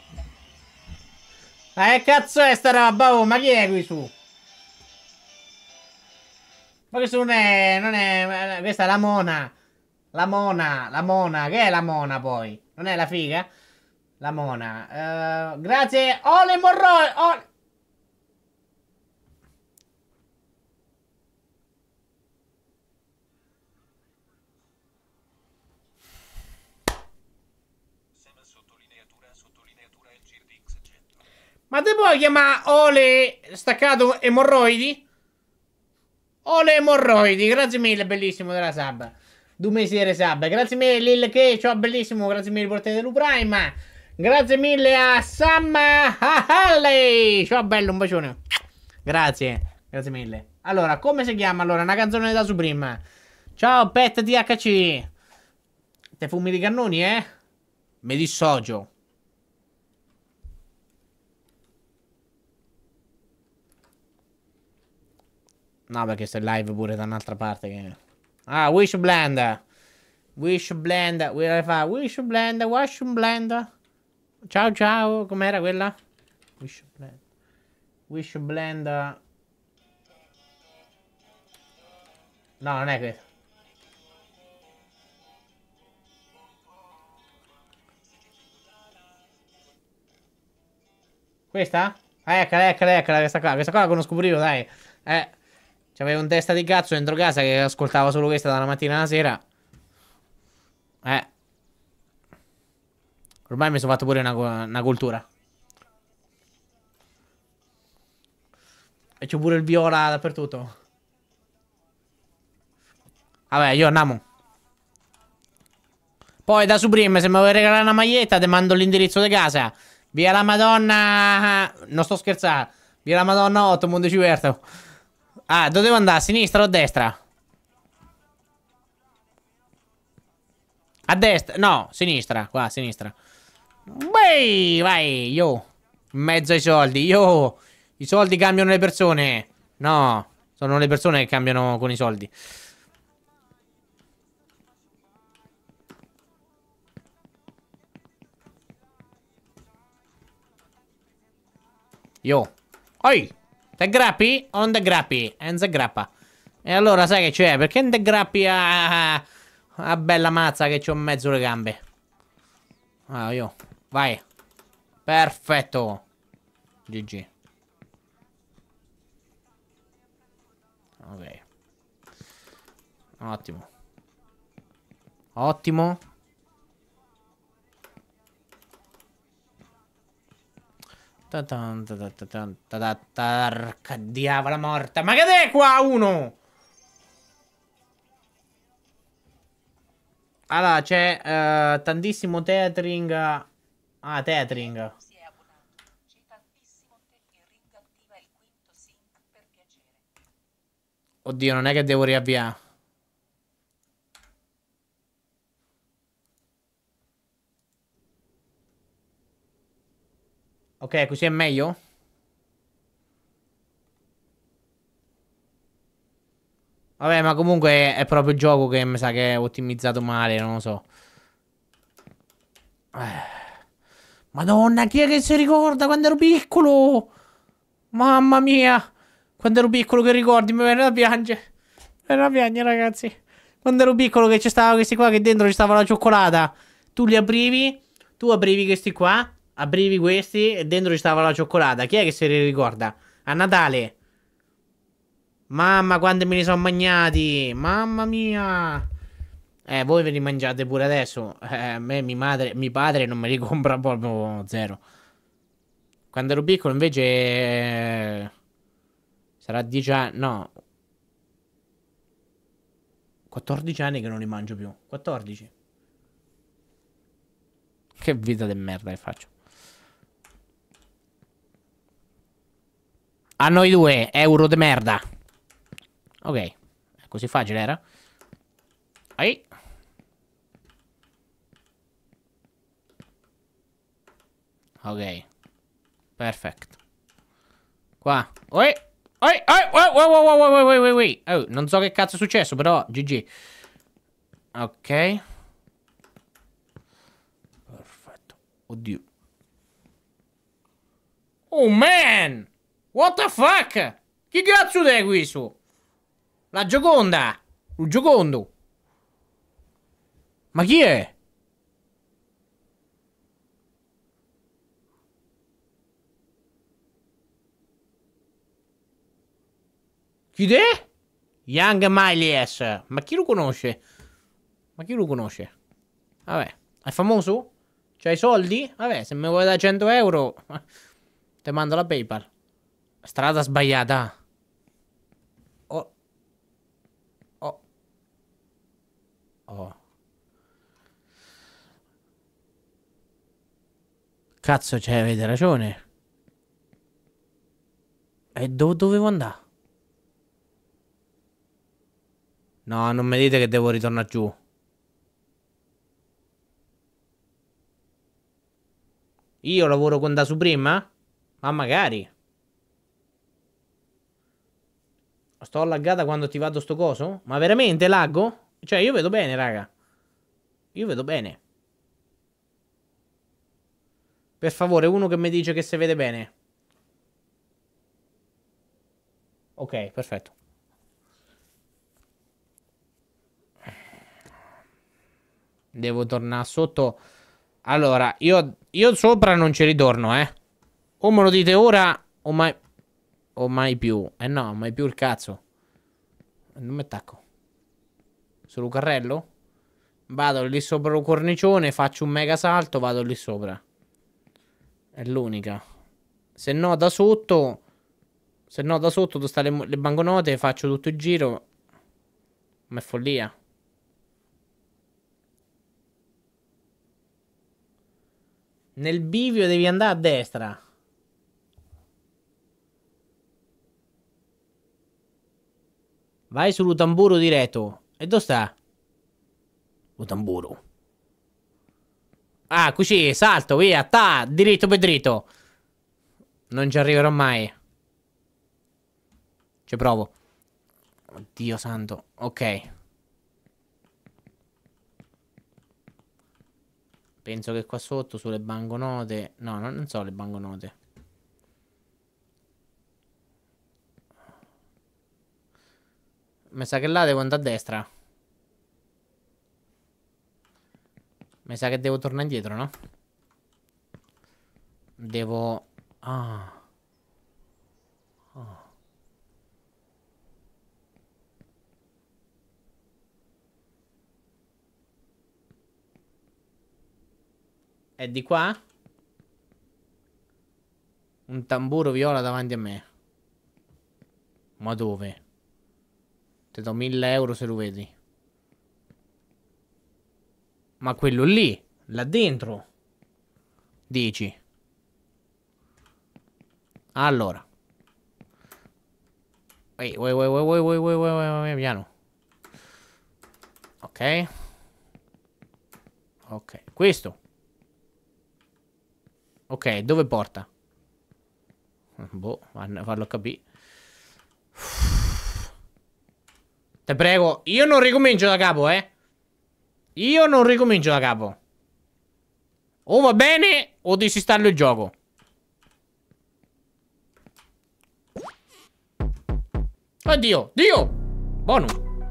Ma che cazzo è sta roba? Oh, ma chi è qui su? Ma questo non è... Non è... Questa è la mona. La mona. La mona. Che è la mona poi? Non è la figa? La mona. Uh, grazie. Oh, le morroi. Oh. Ma te puoi chiamare Ole staccato emorroidi? Ole emorroidi, grazie mille, bellissimo della sub. Due mesi di sub, grazie mille Lil che ciao bellissimo, grazie mille portate dell'Uprime. Grazie mille a Sam Halley. Ciao bello, un bacione. Grazie, grazie mille. Allora, come si chiama allora? Una canzone da Supreme. Ciao Pet D H C. Te fumi di cannoni, eh? Mi dissocio. No, perché sei live pure da un'altra parte che... Ah, Wish Blend. Wish Blend. Wish Blend, Wish Blend. Ciao ciao, com'era quella? Wish Blend. Wish Blend. No, non è questa. Questa? Ah, eccola, eccola, eccola, questa qua. Questa qua la conosco pure io, dai. Eh. C'avevo un testa di cazzo dentro casa che ascoltava solo questa dalla mattina alla sera. Eh. Ormai mi sono fatto pure una, una cultura. E c'ho pure il viola dappertutto. Vabbè, io andiamo. Poi da Supreme, se mi vuoi regalare una maglietta, ti mando l'indirizzo di casa. Via la Madonna. Non sto scherzando. Via la Madonna otto, Monte Civerto. Ah, dove devo andare? A sinistra o a destra? A destra. No, sinistra. Qua, a sinistra. Vai, vai, yo. In mezzo ai soldi, yo. I soldi cambiano le persone. No, sono le persone che cambiano con i soldi. Yo. Oi. Te grappi o non te grappi? E non si grappa. E allora sai che c'è? Perché non te grappi a... a bella mazza che c'ho in mezzo le gambe? Ah, io. Vai. Perfetto. G G. Ok. Ottimo. Ottimo. Tarca diavola morta. Ma che è qua uno? Allora c'è uh, tantissimo tethering. Ah, tethering. Oddio, non è che devo riavviare. Ok, così è meglio? Vabbè, ma comunque è proprio il gioco che mi sa che è ottimizzato male, non lo so. Eh. Madonna, chi è che si ricorda quando ero piccolo? Mamma mia. Quando ero piccolo che ricordi, mi viene da piangere. Mi viene da piangere, ragazzi. Quando ero piccolo che ci stavano questi qua, che dentro ci stava la cioccolata. Tu li aprivi, tu aprivi questi qua, aprivi questi e dentro ci stava la cioccolata. Chi è che se li ricorda? A Natale. Mamma, quando me li sono mangiati. Mamma mia. Eh, voi ve li mangiate pure adesso. Eh, a me, mia madre, mio padre non me li compra proprio zero. Quando ero piccolo, invece... Eh, sarà dieci anni... No. quattordici anni che non li mangio più. quattordici. Che vita di merda che faccio. A noi due, euro di merda. Ok. Così facile era? Ehi. Ok. Perfetto. Qua. Oi. Oi. Oi. Oi. Oi. Oi. Oi. Oi. Oi. Oi. Oh, non so che cazzo è successo, però G G. Ok. Perfetto. Oddio. Oh man. What the fuck? Chi cazzo è questo? La Gioconda. Il Giocondo. Ma chi è? Chi è? Young Milies. Ma chi lo conosce? Ma chi lo conosce? Vabbè. È famoso? C'hai soldi? Vabbè, se mi vuoi da cento euro, ti mando la PayPal. Strada sbagliata. Oh. Oh. Oh. Cazzo, cioè, avete ragione. E dove dovevo andare? No, non mi dite che devo ritornare giù. Io lavoro con da Supreme? Ma magari. Sto laggata quando ti vado sto coso? Ma veramente laggo? Cioè, io vedo bene, raga. Io vedo bene. Per favore, uno che mi dice che si vede bene. Ok, perfetto. Devo tornare sotto. Allora, io, io sopra non ci ritorno, eh. O me lo dite ora, o mai... O mai più. Eh no, mai più il cazzo. Non mi attacco. Sul carrello? Vado lì sopra un cornicione, faccio un mega salto, vado lì sopra. È l'unica. Se no da sotto... Se no da sotto dove stanno le, le banconote, faccio tutto il giro. Ma è follia. Nel bivio devi andare a destra. Vai sull'Utamburo diretto. E dove sta? Utamburo. Ah, così, salto, via, ta, diritto per dritto. Non ci arriverò mai. Ci provo. Oddio santo. Ok. Penso che qua sotto sulle banconote... No, non so le banconote. Mi sa che là devo andare a destra. Mi sa che devo tornare indietro, no? Devo... Ah. Oh. È di qua? Un tamburo viola davanti a me. Ma dove? Ti do mille euro se lo vedi. Ma quello lì, là dentro. Dici. Allora. Wait, wait, wait, wait, wait, wait, wait, wait, wait, piano. Ok. Ok, questo. Ok, dove porta? Boh, farlo capire. Te prego, io non ricomincio da capo, eh. Io non ricomincio da capo. O va bene, o disinstallo il gioco. Oddio, Dio. Buono.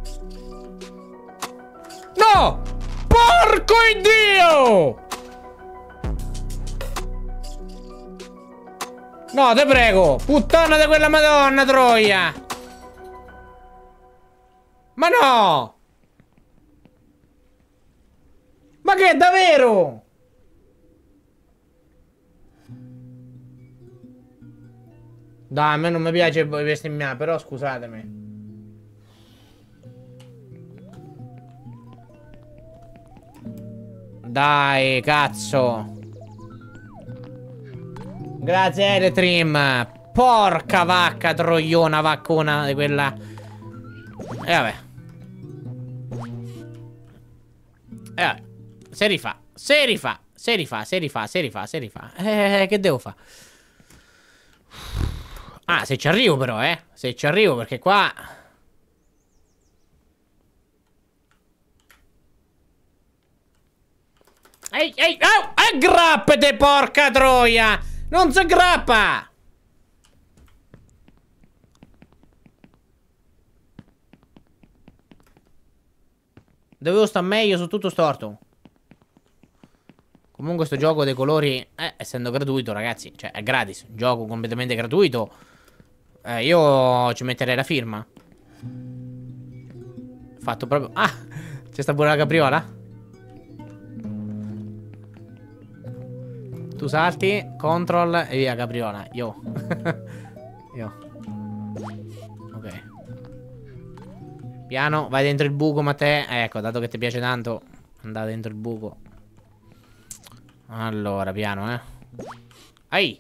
No! Porco Dio! No, te prego. Puttana di quella madonna troia. Ma no! Ma che è davvero? Dai, a me non mi piace bestemmiare, però scusatemi. Dai, cazzo. Grazie, Eletrim. Porca vacca, troiona, vaccona di quella. E vabbè. E vabbè. Se rifà, se rifà, se rifà, se rifà, se rifà, se rifà. Eh, che devo fare? Ah, se ci arrivo però, eh. Se ci arrivo, perché qua... Ehi, ehi, oh, aggrappate, porca troia! Non si aggrappa! Dovevo stare meglio su tutto storto. Comunque sto gioco dei colori, eh, essendo gratuito, ragazzi, cioè è gratis, un gioco completamente gratuito. Eh, io ci metterei la firma. Fatto proprio... Ah, c'è sta pure la capriola? Tu salti, control e via capriola. Io. Io. Ok. Piano, vai dentro il buco, Matteo. Eh, ecco, dato che ti piace tanto, andate dentro il buco. Allora, piano, eh. Ehi.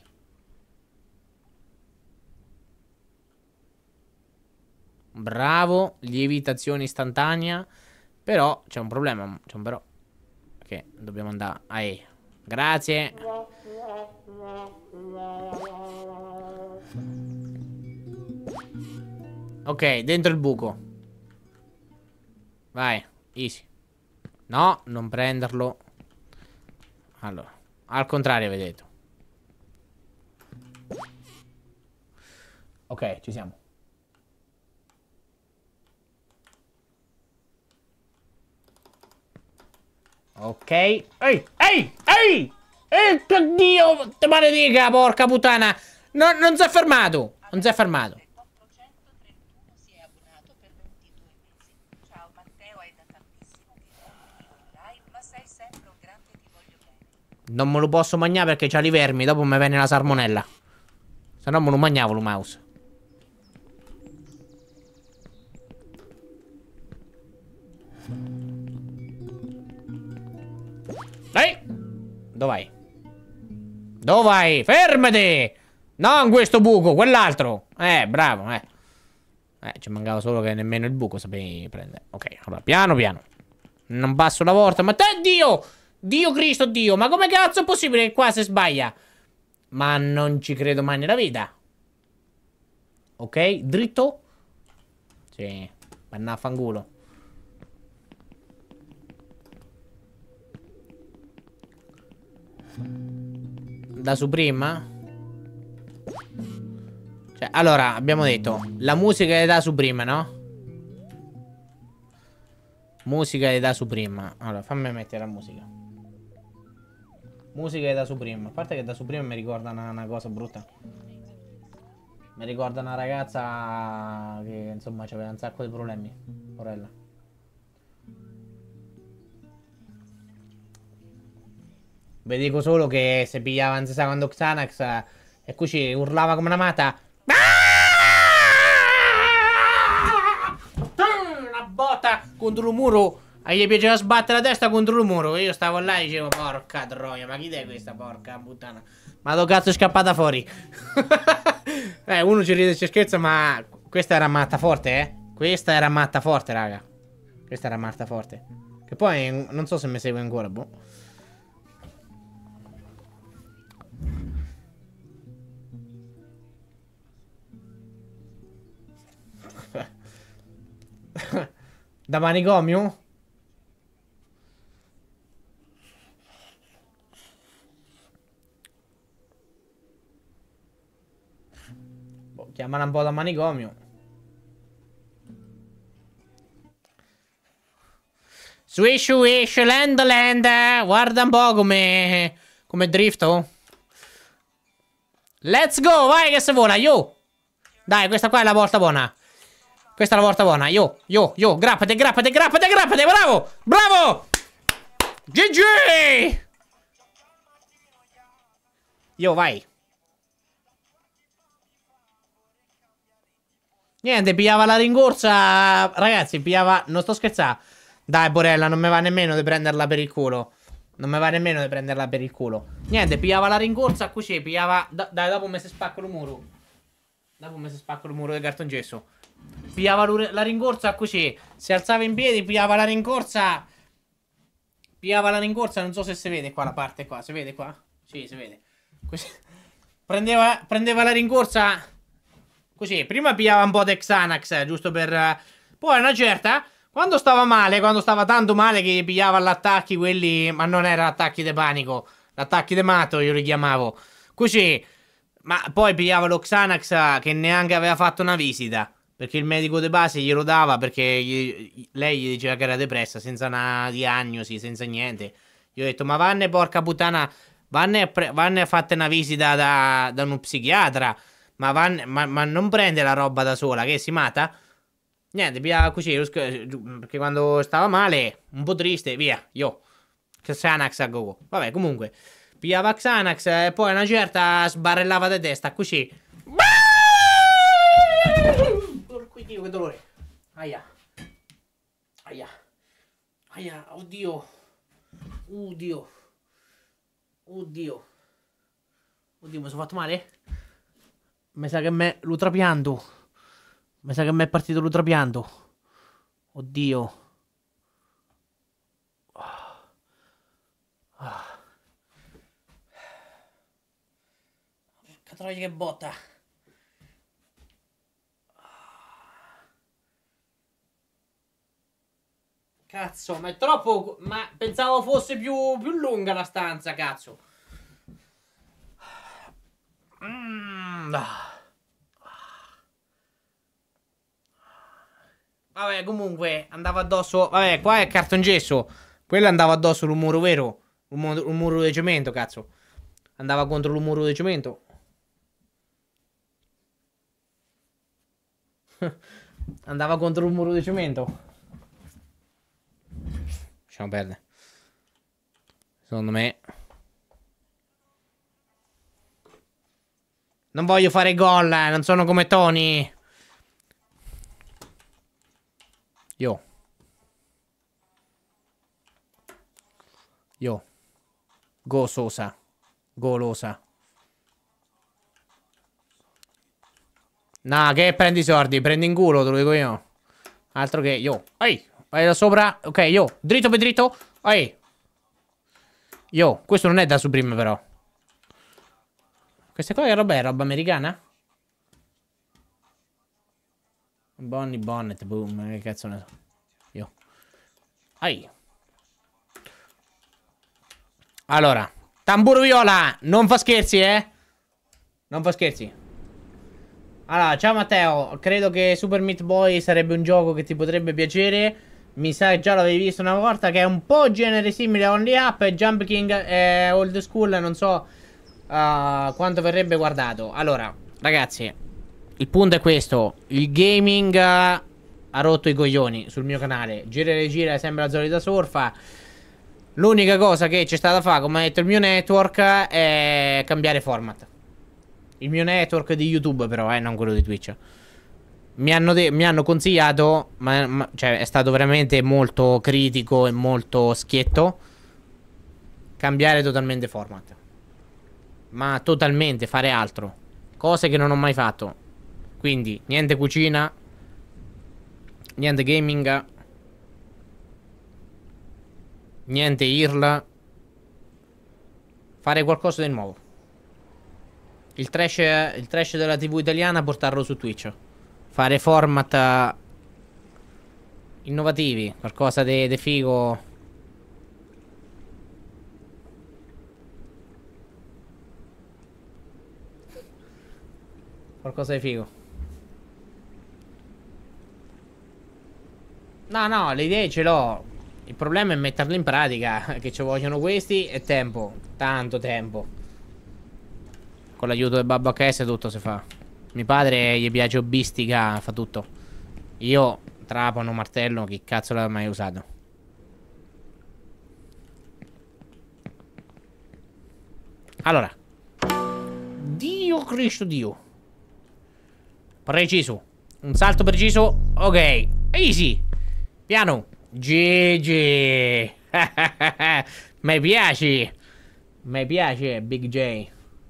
Bravo, lievitazione istantanea. Però c'è un problema, c'è un però. Che dobbiamo andare. Ehi. Grazie. Ok, dentro il buco. Vai, easy. No, non prenderlo. Allora, al contrario, vedete. Ok, ci siamo. Ok. Ehi, ehi, ehi! Eh, Dio, te maledica, porca puttana. No, non si è fermato. Non si è fermato. Non me lo posso mangiare perché c'ha i vermi. Dopo mi viene la salmonella. Se no me lo mangiavo lo mouse. Ehi! Dove vai? Dove vai? Fermati! Non questo buco, quell'altro. Eh, bravo, eh. Eh, ci mancava solo che nemmeno il buco sapevi prendere. Ok, allora, piano piano. Non passo la volta, ma te, Dio! Dio Cristo, Dio, ma come cazzo è possibile che qua si sbaglia? Ma non ci credo mai nella vita. Ok, dritto. Sì, panna a fanculo. Da Supreme? Cioè, allora, abbiamo detto la musica è da Supreme, no? Musica è da Supreme. Allora, fammi mettere la musica. Musica è da Supreme. A parte che da Supreme mi ricorda una, una cosa brutta. Mi ricorda una ragazza che, insomma, aveva un sacco di problemi. Porella. Vi dico solo che se pigliava non si sa quando Xanax e così urlava come una mata. Una botta contro il muro. A gli piaceva sbattere la testa contro il muro. E io stavo là e dicevo, porca troia, ma chi è questa porca puttana? Ma do cazzo è scappata fuori. Eh, uno ci ride e ci scherza, ma questa era matta forte, eh. Questa era matta forte, raga. Questa era matta forte. Che poi non so se mi segue ancora, boh. Da manicomio? Boh, chiamala un po' da manicomio. Swish swish, land land. Guarda un po' come come drifto. Let's go, vai che se vola, yo. Dai, questa qua è la volta buona. Questa è la volta buona, yo, yo, yo. Grappate, grappate, grappate, grappate, bravo, bravo. G G. Yo, vai. Niente, pigliava la rincorsa. Ragazzi, pigliava... Non sto scherzando. Dai, Borella, non mi va nemmeno di prenderla per il culo. Non mi va nemmeno di prenderla per il culo. Niente, pigliava la rincorsa, così, pigliava... Da, dai, dopo mi si spacco il muro. Dopo mi si spacco il muro del cartongesso. Pigliava la rincorsa, così. Si alzava in piedi, pigliava la rincorsa. Pigliava la rincorsa, non so se si vede qua la parte qua. Si vede qua? Sì, si vede. Così. Prendeva, prendeva la rincorsa... Così, prima pigliava un po' di Xanax, giusto per... Poi una certa, quando stava male, quando stava tanto male che pigliava l'attacchi quelli... Ma non erano attacchi di panico, l'attacchi di matto io li chiamavo. Così, ma poi pigliava lo Xanax che neanche aveva fatto una visita. Perché il medico di base glielo dava perché gli... lei gli diceva che era depressa, senza una diagnosi, senza niente. Gli ho detto, ma vanne porca puttana, vanne a, pre... vanne a fatte una visita da, da uno psichiatra. Ma, van, ma, ma non prende la roba da sola, che si mata? Niente, via così, perché quando stava male, un po' triste, via, io. Xanax a go. Vabbè, comunque, pigliava Xanax e poi una certa sbarellava di testa, così. Porco Dio, che dolore. Aia. Aia. Aia, oddio. Oddio. Oddio. Oddio, mi sono fatto male? Mi sa che me l'ultrapianto. Mi sa che mi è partito l'ultrapianto. Oddio. Porca troia che botta. Cazzo, ma è troppo... Ma pensavo fosse più, più lunga la stanza, cazzo. Mm. Vabbè, comunque, andava addosso... Vabbè, qua è cartongesso. Quello andava addosso un muro vero. Un, mu- un muro di cemento, cazzo. Andava contro un muro di cemento. Andava contro un muro di cemento. Lasciamo perdere. Secondo me... Non voglio fare gol, eh. Non sono come Tony. Io. Io. Go Sosa. Golosa. Nah, che prendi i soldi? Prendi in culo, te lo dico io. Altro che io. Ehi, vai da sopra. Ok, io. Dritto per dritto. Ehi. Io. Questo non è da Supreme, però. Questa qua che roba è? Roba americana? Bonnie Bonnet, boom. Che cazzo ne so. Io. Ehi. Allora. Tamburo viola. Non fa scherzi, eh. Non fa scherzi. Allora, ciao Matteo, credo che Super Meat Boy sarebbe un gioco che ti potrebbe piacere. Mi sa che già l'avevi visto una volta, che è un po' genere simile a Only Up e Jump King è old school, non so uh, quanto verrebbe guardato. Allora, ragazzi, il punto è questo. Il gaming uh, ha rotto i coglioni sul mio canale. Gira e rigira, sembra la solita surfa. L'unica cosa che c'è stata da fare, come ha detto il mio network, è cambiare format. Il mio network di YouTube però, eh, non quello di Twitch. Mi hanno, mi hanno consigliato, ma, ma, cioè è stato veramente molto critico e molto schietto, cambiare totalmente format. Ma totalmente, fare altro. Cose che non ho mai fatto. Quindi, niente cucina, niente gaming, niente I R L. Fare qualcosa di nuovo. Il trash, il trash della tivù italiana, portarlo su Twitch. Fare format innovativi, qualcosa di figo. Qualcosa di figo. No, no, le idee ce l'ho. Il problema è metterle in pratica. Che ci vogliono questi e tempo. Tanto tempo. Con l'aiuto del babbo H S tutto si fa. Mio padre gli piace hobbistica, fa tutto. Io, trapano, martello, che cazzo l'ha mai usato? Allora. Dio Cristo Dio. Preciso. Un salto preciso. Ok. Easy. Piano. G G. Mi piace. Mi piace Big J.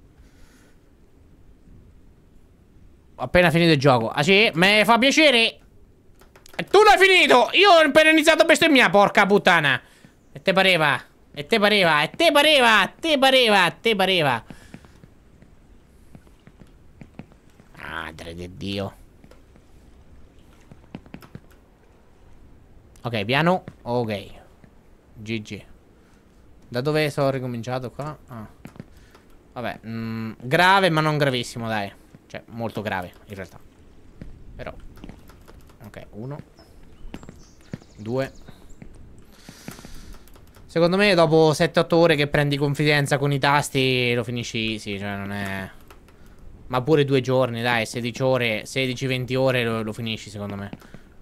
Ho appena finito il gioco. Ah sì? Mi fa piacere. E tu l'hai finito. Io ho appena iniziato a bestemmia, porca puttana. E te pareva. E te pareva. E te pareva. Te pareva. Te pareva. Madre di Dio. Ok, piano. Ok. G G. Da dove sono ricominciato qua? Ah. Vabbè. Mm, grave ma non gravissimo, dai. Cioè, molto grave, in realtà. Però. Ok, uno. Due. Secondo me dopo sette otto ore che prendi confidenza con i tasti lo finisci easy, cioè non è... Ma pure due giorni, dai, sedici ore, sedici venti ore lo, lo finisci secondo me.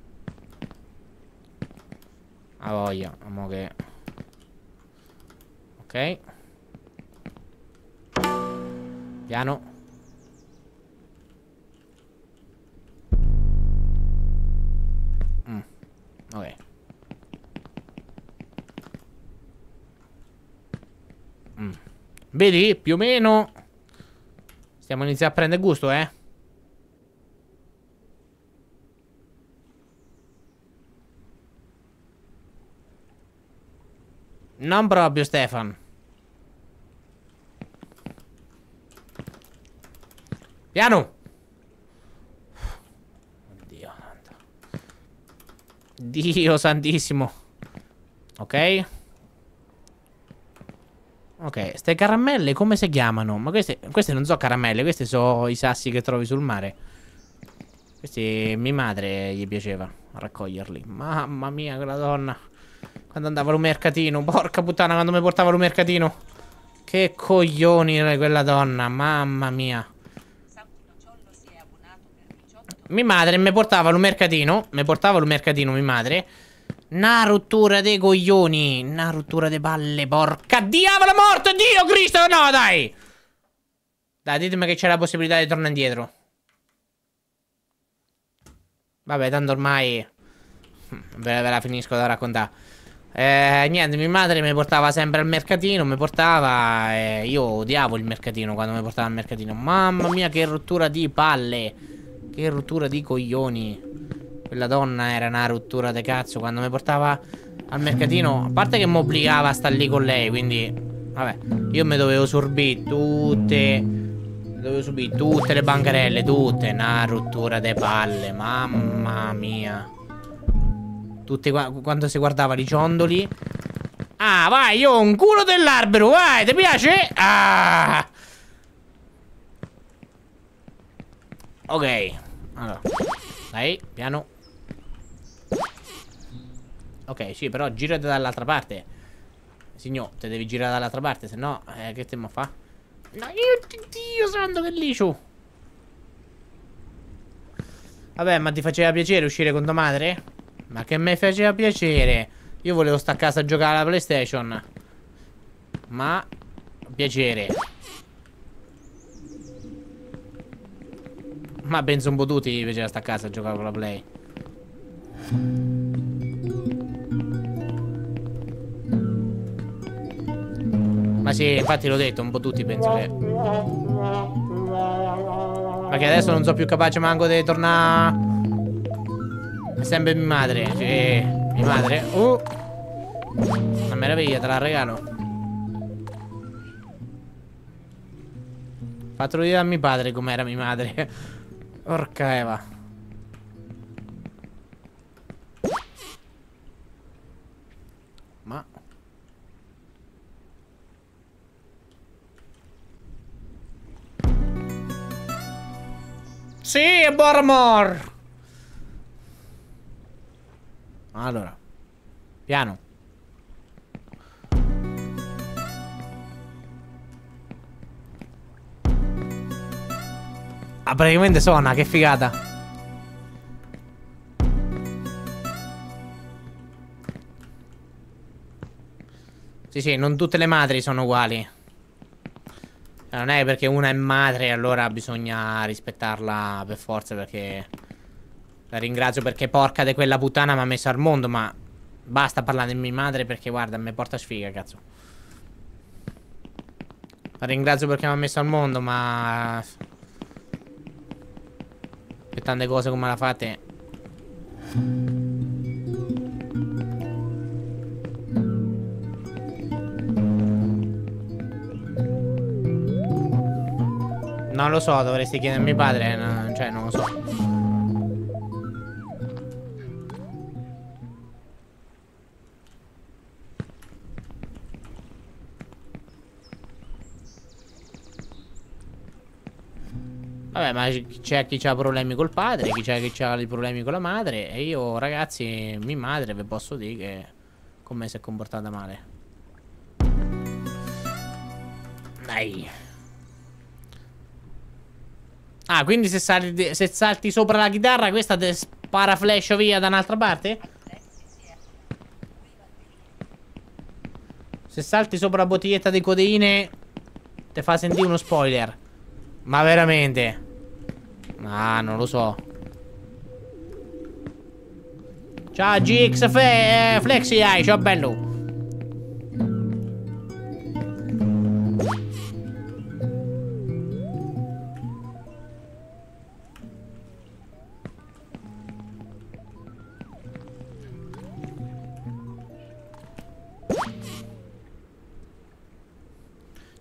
A voglia, amo che... Ok. Piano. Mm. Ok. Mm. Vedi? Più o meno Stiamo iniziando a prendere gusto, eh. Non proprio, Stefan. Piano. Dio santo. Dio santissimo. Ok. Ok, ste caramelle come si chiamano? Ma queste, queste non so caramelle, questi sono i sassi che trovi sul mare. Questi mia madre gli piaceva raccoglierli. Mamma mia, quella donna. Quando andava al mercatino, porca puttana, quando mi portava al mercatino. Che coglioni era quella donna, mamma mia. Mia madre mi portava al mercatino, mi portava al mercatino mia madre. Una rottura dei coglioni, una rottura de palle, porca diavolo morto, Dio Cristo, no dai. Dai, ditemi che c'è la possibilità di tornare indietro. Vabbè, tanto ormai ve la, ve la finisco da raccontare. Eh, niente, mia madre mi portava sempre al mercatino, mi portava e io odiavo il mercatino quando mi portava al mercatino. Mamma mia, che rottura di palle, che rottura di coglioni. Quella donna era una rottura de cazzo quando mi portava al mercatino. A parte che mi obbligava a stare lì con lei, quindi vabbè, io mi dovevo sorbire tutte Dovevo subire tutte le bancarelle, tutte. Una rottura de palle, mamma mia. Tutti qua, quando si guardava i ciondoli. Ah, vai, io ho un culo dell'albero, vai, ti piace? Ah. Ok. Allora, dai, piano. Ok, sì, però girate dall'altra parte. Signor, te devi girare dall'altra parte, se no, eh, che te mo fa? No, io, Dio santo, che liscio. Vabbè, ma ti faceva piacere uscire con tua madre? Ma che mi faceva piacere. Io volevo stare a casa a giocare alla PlayStation. Ma piacere. Ma penso un po' tutti gli piaceva stare a casa a giocare con la Play. Ma sì, infatti l'ho detto, un po' tutti penso che... Perché adesso non sono più capace manco di tornare. È sempre mia madre. Sì, mia madre. Uh. Una meraviglia, te la regalo. Fatelo dire a mio padre com'era mia madre. Porca Eva. Ma sì, Boromor. Allora, piano. Ah, praticamente suona, che figata. Sì, sì, non tutte le madri sono uguali. Non è perché una è madre, allora bisogna rispettarla per forza, perché... La ringrazio perché porca di quella puttana mi ha messo al mondo, ma... Basta parlare di mia madre perché, guarda, mi porta sfiga, cazzo. La ringrazio perché mi ha messo al mondo, ma... Per tante cose come la fate... Non lo so, dovresti chiedere a mio padre, no, cioè non lo so. Vabbè, ma c'è chi ha problemi col padre, chi c'è chi ha i problemi con la madre. E io, ragazzi, mia madre vi posso dire che con me si è comportata male. Dai. Ah, quindi se salti, se salti sopra la chitarra, questa te spara flash via da un'altra parte? Se salti sopra la bottiglietta di codeine, te fa sentire uno spoiler. Ma veramente? Ah, non lo so. Ciao G X Fe, eh, Flexi, hai, ciao bello.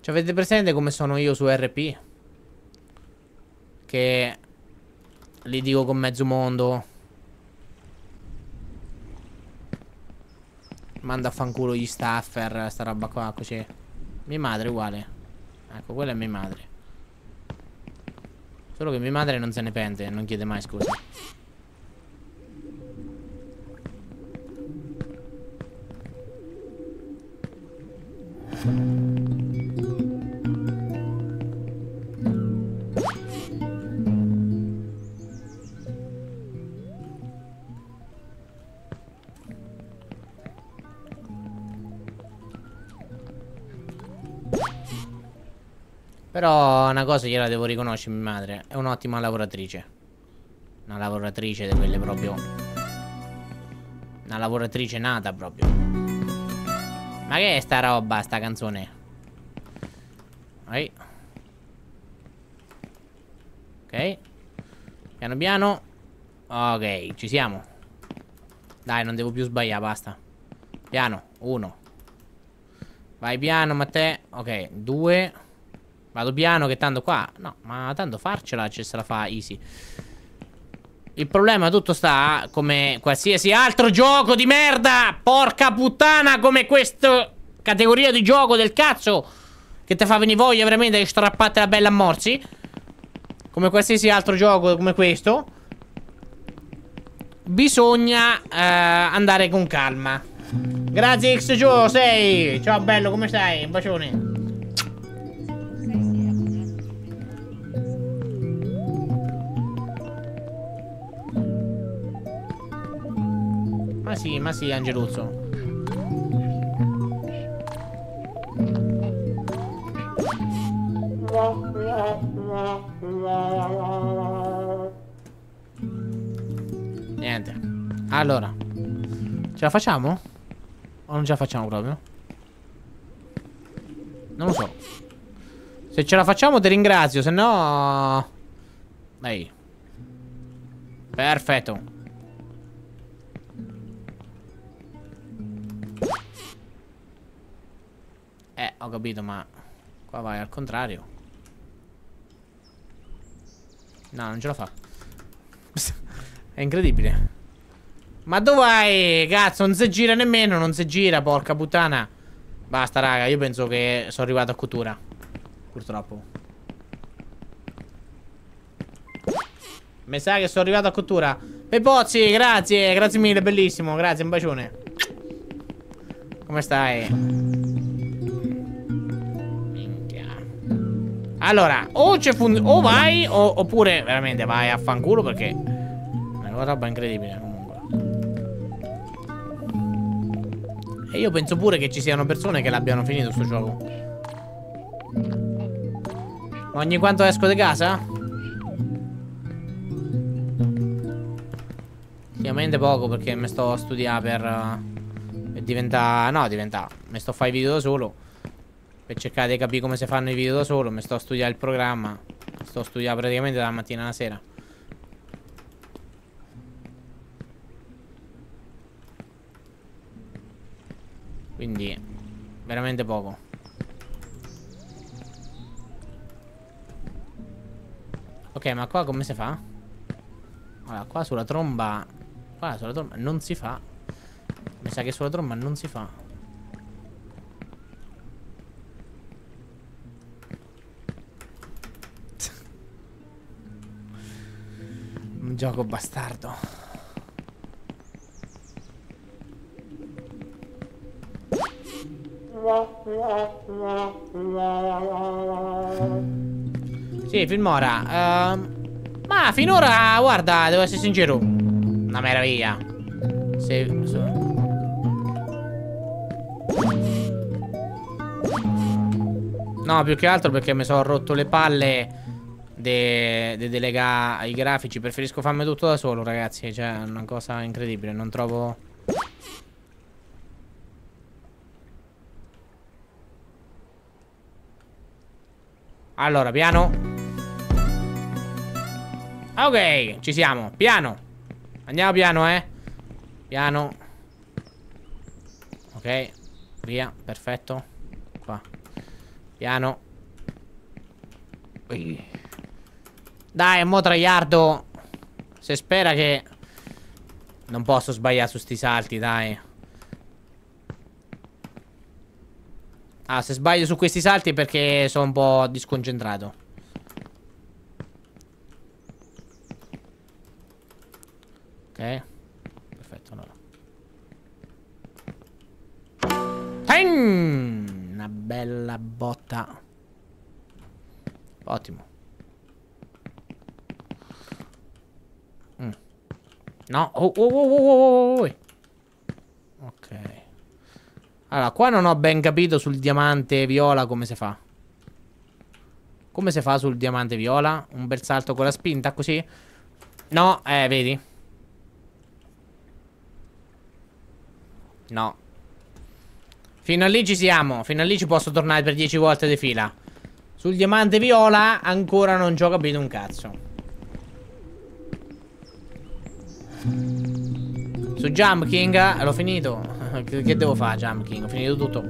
Ci avete presente come sono io su R P? Che li dico con mezzo mondo. Manda a fanculo gli staffer, sta roba qua, così. Mia madre uguale. Ecco, quella è mia madre. Solo che mia madre non se ne pente, non chiede mai scusa. Però una cosa gliela devo riconoscere, mia madre. È un'ottima lavoratrice. Una lavoratrice di quelle proprio. Una lavoratrice nata proprio. Ma che è sta roba, sta canzone? Ok. Ok. Piano piano. Ok, ci siamo. Dai, non devo più sbagliare, basta. Piano, uno. Vai piano, Matteo. Ok, due. Vado piano che tanto qua. No, ma tanto farcela ce se la fa easy. Il problema tutto sta come qualsiasi altro gioco di merda. Porca puttana, come questa categoria di gioco del cazzo che ti fa venire voglia veramente di strappate la bella a morsi. Come qualsiasi altro gioco come questo. Bisogna eh, andare con calma. Grazie X Joe sei. Ciao bello, come stai? Un bacione. Ma sì, ma sì, Angeluzzo. Niente. Allora, ce la facciamo? O non ce la facciamo proprio? Non lo so. Se ce la facciamo ti ringrazio, se no... Dai. Perfetto. Eh, ho capito, ma qua vai al contrario. No, non ce la fa. È incredibile. Ma dove vai? Cazzo, non si gira nemmeno, non si gira, porca puttana. Basta, raga, io penso che sono arrivato a cottura. Purtroppo. Mi sa che sono arrivato a cottura. Pepozzi, grazie, grazie mille, bellissimo. Grazie, un bacione. Come stai? Allora, o c'è fun- o vai o- oppure veramente vai a fanculo perché è una roba incredibile comunque. E io penso pure che ci siano persone che l'abbiano finito sto gioco. Ogni quanto esco di casa? Ovviamente poco perché mi sto a studiare per, per diventare... No, diventare. Mi sto a fare i video da solo. Per cercare di capire come si fanno i video da solo. Mi sto a studiare il programma. Sto a studiare praticamente dalla mattina alla sera. Quindi veramente poco. Ok, ma qua come si fa? Allora, qua sulla tromba. Qua sulla tromba non si fa. Mi sa che sulla tromba non si fa. Un gioco bastardo. Sì, Filmora. uh, Ma finora, guarda, devo essere sincero, una meraviglia. Se... No, più che altro perché mi sono rotto le palle De, de delega ai grafici. Preferisco farmi tutto da solo, ragazzi. Cioè, è una cosa incredibile. Non trovo... Allora, piano. Ok, ci siamo. Piano. Andiamo piano, eh. Piano. Ok. Via, perfetto. Qua. Piano. Dai, mo traiardo. Se spera che... Non posso sbagliare su sti salti, dai. Ah, se sbaglio su questi salti è perché sono un po' disconcentrato. Ok. Perfetto, allora. Ten! Una bella botta. Ottimo. Mm. No. Oh, oh, oh, oh, oh, oh. Ok. Allora, qua non ho ben capito sul diamante viola come si fa. Come si fa sul diamante viola? Un bel salto con la spinta, così? No, eh, vedi? No. Fino a lì ci siamo. Fino a lì ci posso tornare per dieci volte di fila. Sul diamante viola ancora non ci ho capito un cazzo. Su Jump King l'ho finito. Che, che devo fare Jump King? Ho finito tutto.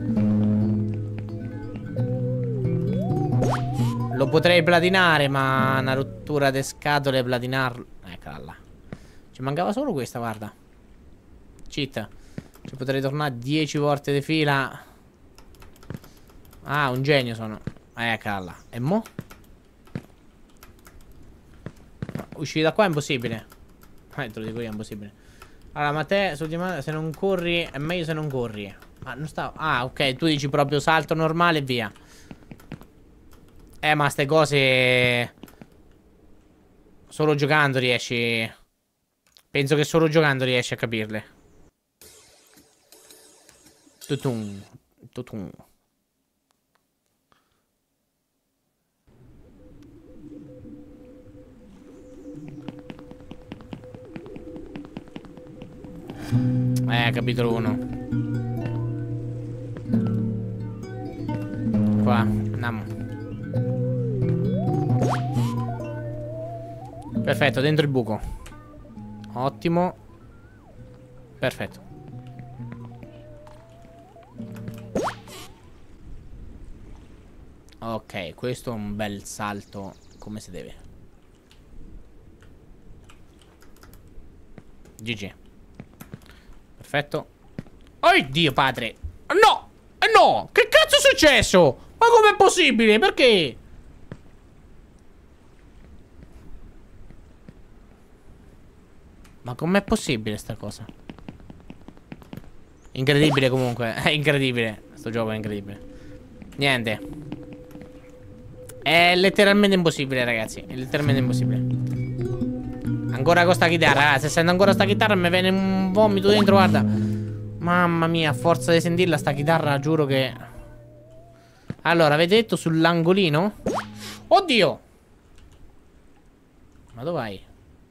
Lo potrei platinare, ma una rottura di scatole platinarlo. Eccola là. Ci mancava solo questa, guarda. Cheat. Ci potrei tornare dieci volte di fila. Ah, un genio sono. Eccola là. E mo? Uscire da qua è impossibile. Eh, te lo dico io, è impossibile. Allora, ma te, se non corri, è meglio se non corri. Ah, non sta... Ah, ok, tu dici proprio salto normale e via. Eh, ma ste cose... Solo giocando riesci... Penso che solo giocando riesci a capirle. Tutum. Tutum. Eh, capitolo uno. Qua, andiamo. Perfetto, dentro il buco. Ottimo. Perfetto. Ok, questo è un bel salto come si deve. G G. Perfetto. Oh Dio padre. No! No! Che cazzo è successo? Ma com'è possibile? Perché? Ma com'è possibile sta cosa? Incredibile comunque. È incredibile. Sto gioco è incredibile. Niente. È letteralmente impossibile, ragazzi. È letteralmente impossibile. Ancora con sta chitarra. Se sento ancora sta chitarra mi viene un vomito dentro, guarda. Mamma mia, a forza di sentirla sta chitarra, giuro che... Allora, avete detto sull'angolino? Oddio! Ma dove vai?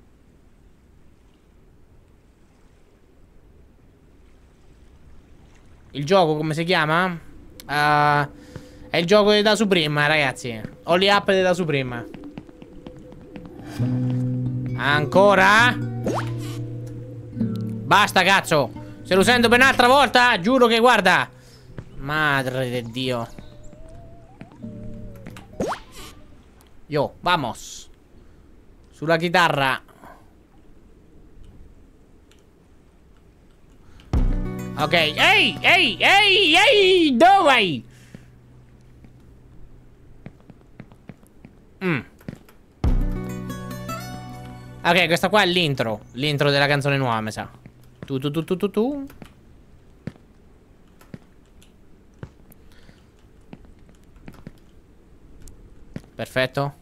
Il gioco come si chiama? Uh, è il gioco di Da Supreme, ragazzi. Ho le app di Da Supreme. Ancora? Basta, cazzo. Se lo sento per un'altra volta, giuro che guarda. Madre di Dio. Yo, vamos. Sulla chitarra. Ok, ehi, ehi, ehi, ehi, dove vai? Mm. Ok, questa qua è l'intro. L'intro della canzone nuova, mi sa. Tu tu tu tu tu tu. Perfetto.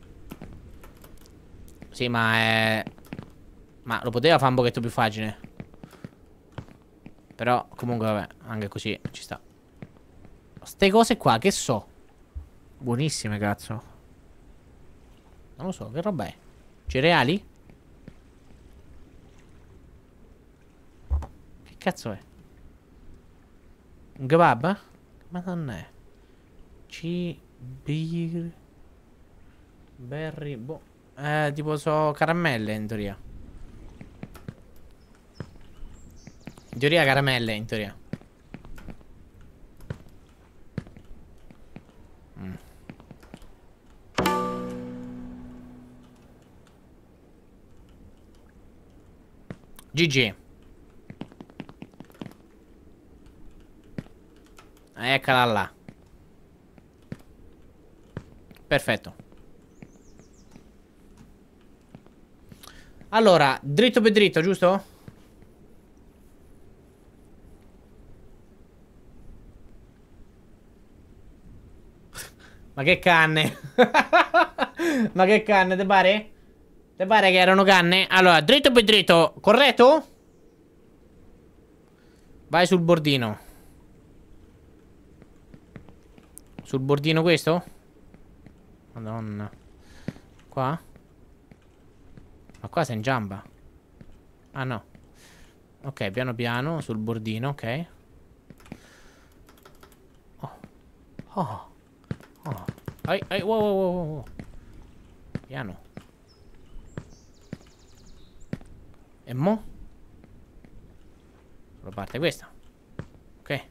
Sì, ma è... Ma lo poteva fare un pochetto più facile. Però, comunque, vabbè, anche così ci sta. Ste cose qua, che so? Buonissime, cazzo. Non lo so, che roba è? Cereali? Che cazzo è? Un kebab? Ma non è. C... Bir... Berry... Boh. Eh, tipo so caramelle, in teoria. In teoria caramelle, in teoria. G G. Eccola là. Perfetto. Allora, dritto per dritto, giusto? Ma che canne. Ma che canne, te pare? Te pare che erano canne? Allora, dritto per dritto, corretto? Vai sul bordino. Sul bordino questo? Madonna. Qua? Ma qua sei in giamba. Ah no. Ok, piano piano, sul bordino, ok. Oh. Oh. Oh. Ai, ai, wow, wow, wow, wow. Piano. E mo? Solo parte questa. Ok.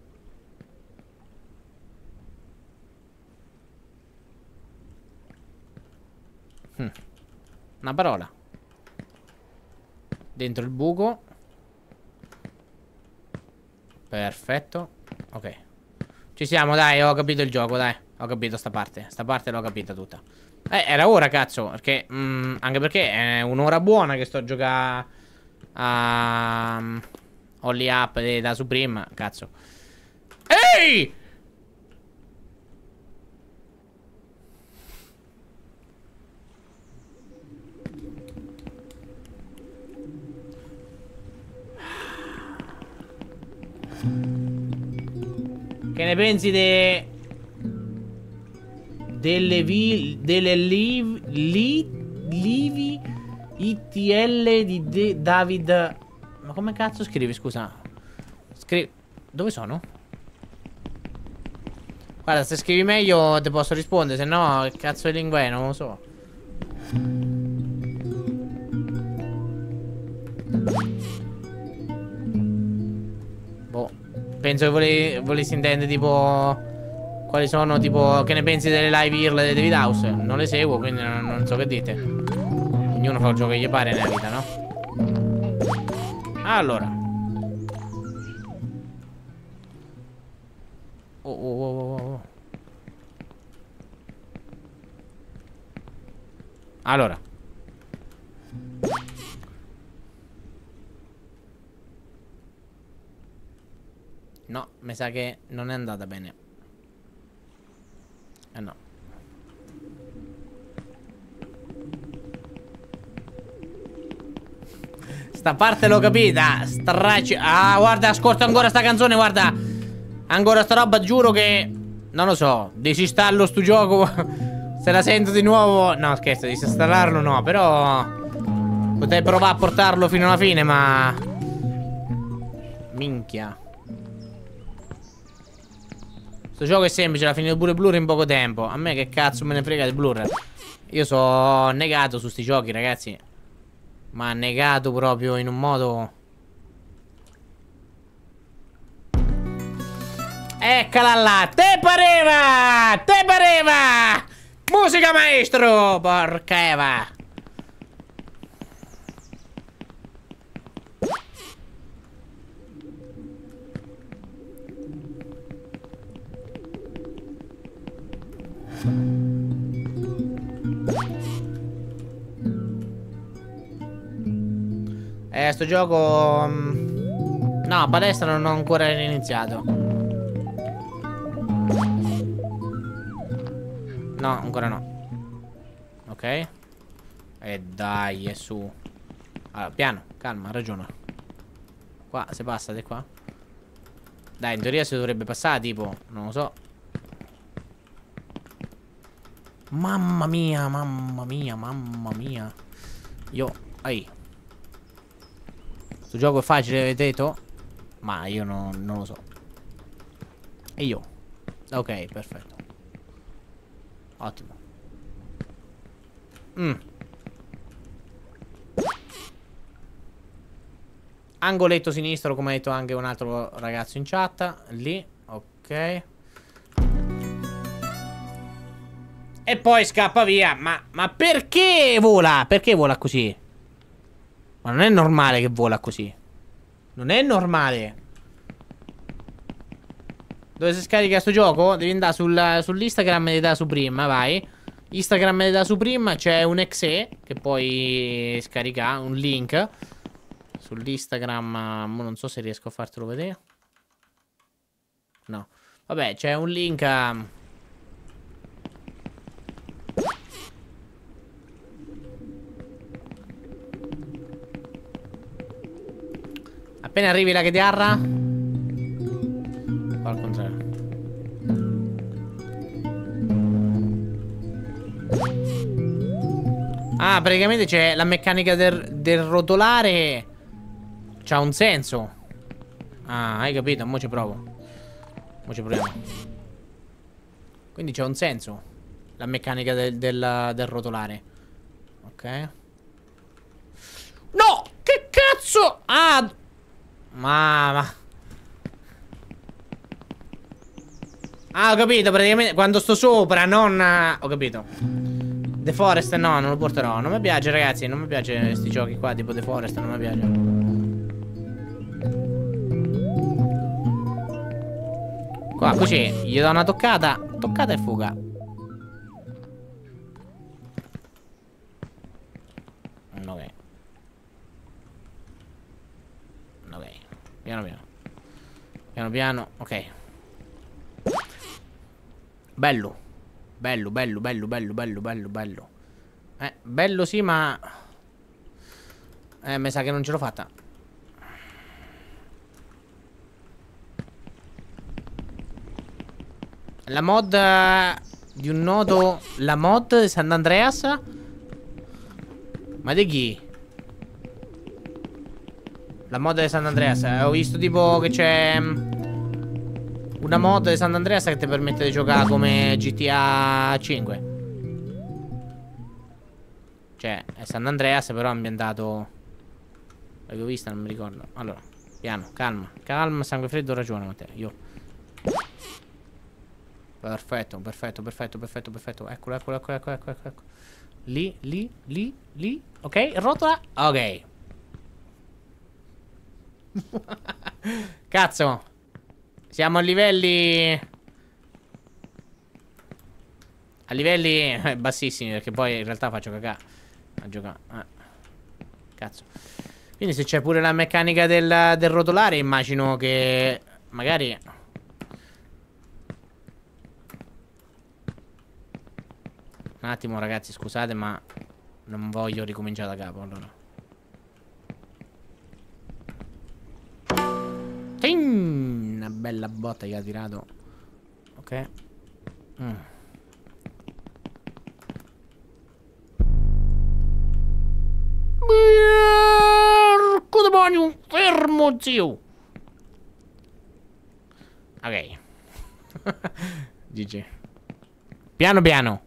Hm. Una parola. Dentro il buco. Perfetto. Ok. Ci siamo, dai, ho capito il gioco, dai. Ho capito sta parte. Sta parte l'ho capita tutta. Eh, era ora, cazzo. Perché, mm, anche perché è un'ora buona che sto a giocare a um, Holly Up da Supreme. Cazzo. Ehi! Che ne pensi de... Delle vi... Delle liv... Li... Livi... I T L di De... David... Ma come cazzo scrivi, scusa? Scrivi... Dove sono? Guarda, se scrivi meglio ti posso rispondere, se no che cazzo di lingua è, non lo so. Boh. Penso che vole... volessi intendere tipo... Quali sono, tipo, che ne pensi delle live I R L di David House? Non le seguo, quindi non, non so che dite. Ognuno fa il gioco che gli pare nella vita, no? Allora. Oh, oh, oh, oh, oh. Allora. No, mi sa che non è andata bene. Eh no. Sta parte l'ho capita. Stracci. Ah, guarda, ascolta ancora sta canzone, guarda. Ancora sta roba, giuro che... Non lo so, disinstallo sto gioco. Se la sento di nuovo... No, scherzo, disinstallarlo no, però... Potrei provare a portarlo fino alla fine, ma... Minchia. Sto gioco è semplice, l'ha finito pure Blur in poco tempo. A me che cazzo me ne frega di Blur. Io sono negato su sti giochi, ragazzi. Ma negato proprio in un modo... Eccola là. Te pareva! Te pareva! Musica maestro! Porca Eva. Eh, sto gioco... No, palestra non ho ancora iniziato. No, ancora no. Ok. E dai, è su. Allora, piano, calma, ragiona. Qua, se passa di qua. Dai, in teoria si dovrebbe passare, tipo, non lo so. Mamma mia, mamma mia, mamma mia. Io, ehi. Questo gioco è facile, avete detto? Ma io no, non lo so. E io? Ok, perfetto. Ottimo. Mm. Angoletto sinistro, come ha detto anche un altro ragazzo in chat. Lì, ok. E poi scappa via. Ma, ma perché vola? Perché vola così? Ma non è normale che vola così. Non è normale. Dove si scarica sto gioco? Devi andare sul, sull'Instagram di Da Supreme, vai. Instagram di Da Supreme, c'è un exe che puoi scaricare, un link. Sull'Instagram, non so se riesco a fartelo vedere. No. Vabbè, c'è un link. A... Appena arrivi la chitarra. Al contrario. Ah, praticamente c'è la meccanica del, del rotolare. C'ha un senso. Ah, hai capito? Mo ci provo. Mo ci proviamo. Quindi c'è un senso la meccanica del, del, del rotolare. Ok. No! Che cazzo? Ah! Mamma. Ah, ho capito, praticamente quando sto sopra, non... Ho capito. The Forest no, non lo porterò. Non mi piace, ragazzi, non mi piace questi giochi qua, tipo The Forest, non mi piace. Qua, così, gli do una toccata. Toccata e fuga. Ok. Ok. Piano piano. Piano piano, ok. Bello. Bello, bello, bello, bello, bello, bello, bello. Eh, bello sì, ma... Eh, mi sa che non ce l'ho fatta. La mod uh, di un nodo... La mod di San Andreas? Ma di chi? La mod di San Andreas. Eh, ho visto tipo che c'è... Una mod di San Andreas che ti permette di giocare come G T A cinque. Cioè, è San Andreas però ambientato... L'avevo vista, non mi ricordo. Allora, piano, calma. Calma, sangue freddo, ragione Matteo. Io. Perfetto, perfetto, perfetto, perfetto, perfetto. Eccolo, eccolo, eccolo, eccolo, eccolo, eccolo. Lì, lì, lì, lì. Ok, rotola. Ok. Cazzo. Siamo a livelli... A livelli eh, bassissimi, perché poi in realtà faccio cagare a giocare. Eh. Cazzo. Quindi se c'è pure la meccanica del, del rotolare, immagino che... Magari... Un attimo ragazzi, scusate, ma... Non voglio ricominciare da capo, allora. Una bella botta che ha tirato. Ok. Mm. Mirko demonio, fermo zio. Ok. G G. Piano piano.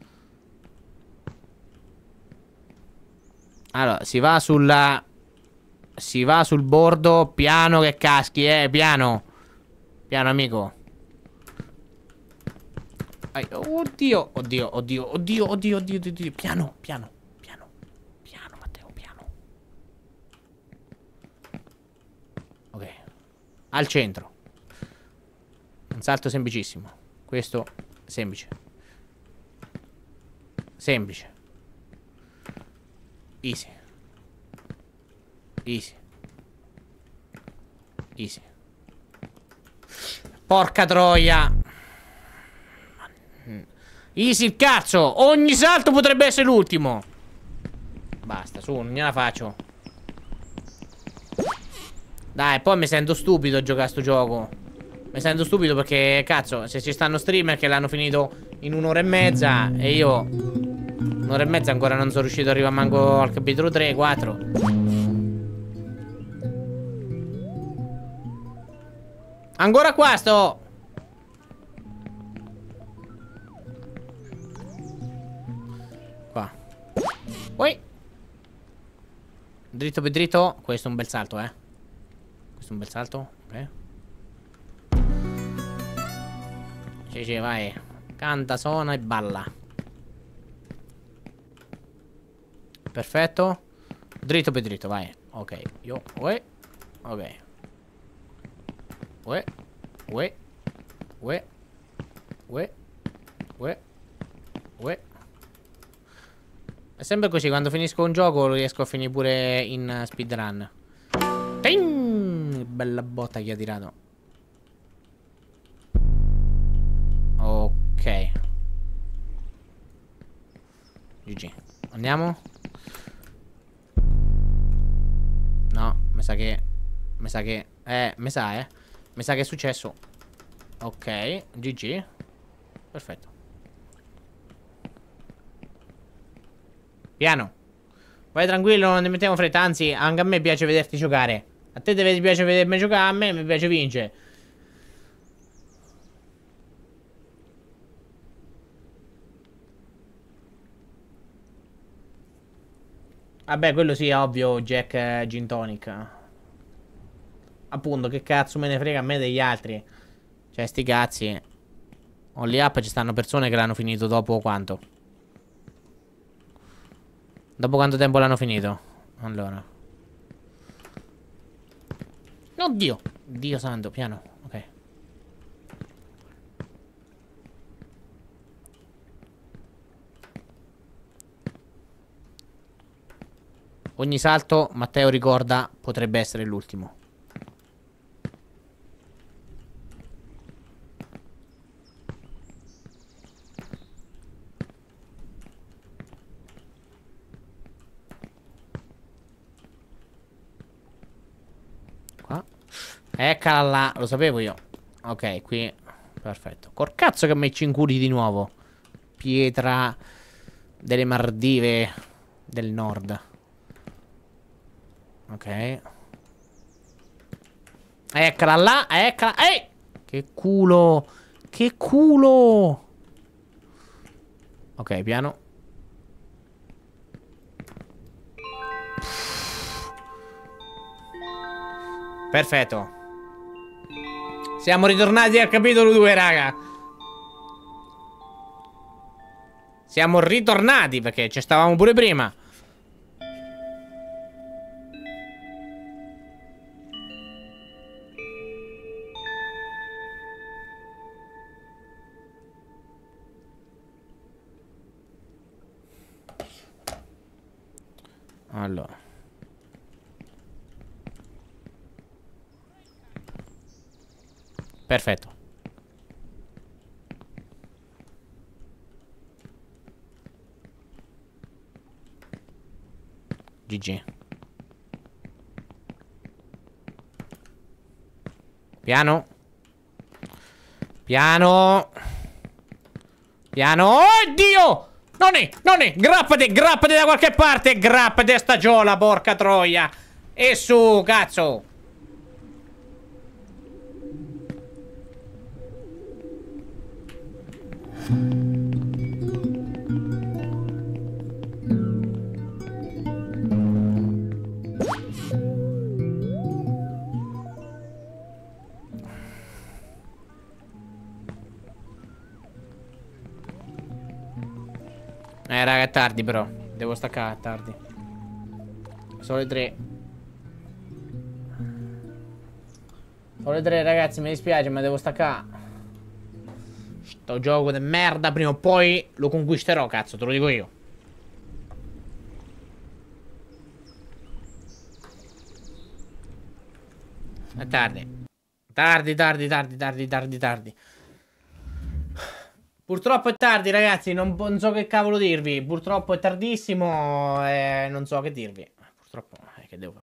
Allora, si va sulla... Si va sul bordo, piano che caschi, eh, piano. Piano, amico. Ai, oddio, oddio, oddio, oddio, oddio, oddio, oddio. Piano, piano, piano. Piano, Matteo, piano. Ok. Al centro. Un salto semplicissimo. Questo, semplice. Semplice. Easy. Easy. Easy. Porca troia. Easy il cazzo. Ogni salto potrebbe essere l'ultimo. Basta, su, non gliela faccio. Dai, poi mi sento stupido a giocare a sto gioco. Mi sento stupido perché, cazzo, se ci stanno streamer che l'hanno finito in un'ora e mezza e io un'ora e mezza ancora non sono riuscito ad arrivare manco al capitolo tre, quattro. Ancora qua sto. Qua. Poi dritto per dritto. Questo è un bel salto, eh. Questo è un bel salto. Ok. Sì, sì, vai. Canta, suona e balla. Perfetto. Dritto per dritto, vai. Ok, io, uè. Ok. Uè. Uè. Uè. Uè. Uè. Uè. È sempre così, quando finisco un gioco lo riesco a finire pure in speedrun. Ting! Bella botta che ha tirato. Ok. G G. Andiamo? No, mi sa che... Mi sa che... Eh, mi sa, eh. Mi sa che è successo. Ok, G G. Perfetto. Piano. Vai tranquillo, non ne mettiamo fretta. Anzi, anche a me piace vederti giocare. A te deve piace vedermi giocare, a me mi piace vincere. Vabbè, quello sì, è ovvio, Jack eh, Gin Tonic. Appunto, che cazzo me ne frega a me degli altri. Cioè, sti cazzi. Only Up ci stanno persone che l'hanno finito dopo quanto? Dopo quanto tempo l'hanno finito? Allora. Oddio. Dio santo, piano. Ok. Ogni salto, Matteo ricorda, potrebbe essere l'ultimo. Qua. Eccola là, lo sapevo io. Ok, qui. Perfetto. Col cazzo che mi ci incuri di nuovo. Pietra delle Maldive del nord. Ok. Eccola là, eccola. Ehi! Che culo. Che culo. Ok, piano. Perfetto. Siamo ritornati al capitolo due, raga. Siamo ritornati perché ci stavamo pure prima. Allora. Perfetto. G G. Piano. Piano. Piano. Oh Dio! Non è, non è. Grappate, grappate da qualche parte. Grappate a stagiola, porca troia. E su, cazzo. Eh raga, è tardi però. Devo staccare, è tardi. Sono le tre. Sono le tre ragazzi, mi dispiace ma devo staccare. Sto gioco di merda, prima o poi lo conquisterò, cazzo, te lo dico io. È tardi. Tardi, tardi, tardi, tardi, tardi, tardi. Purtroppo è tardi, ragazzi. Non, non so che cavolo dirvi. Purtroppo è tardissimo e non so che dirvi. Purtroppo, eh, che devo fare?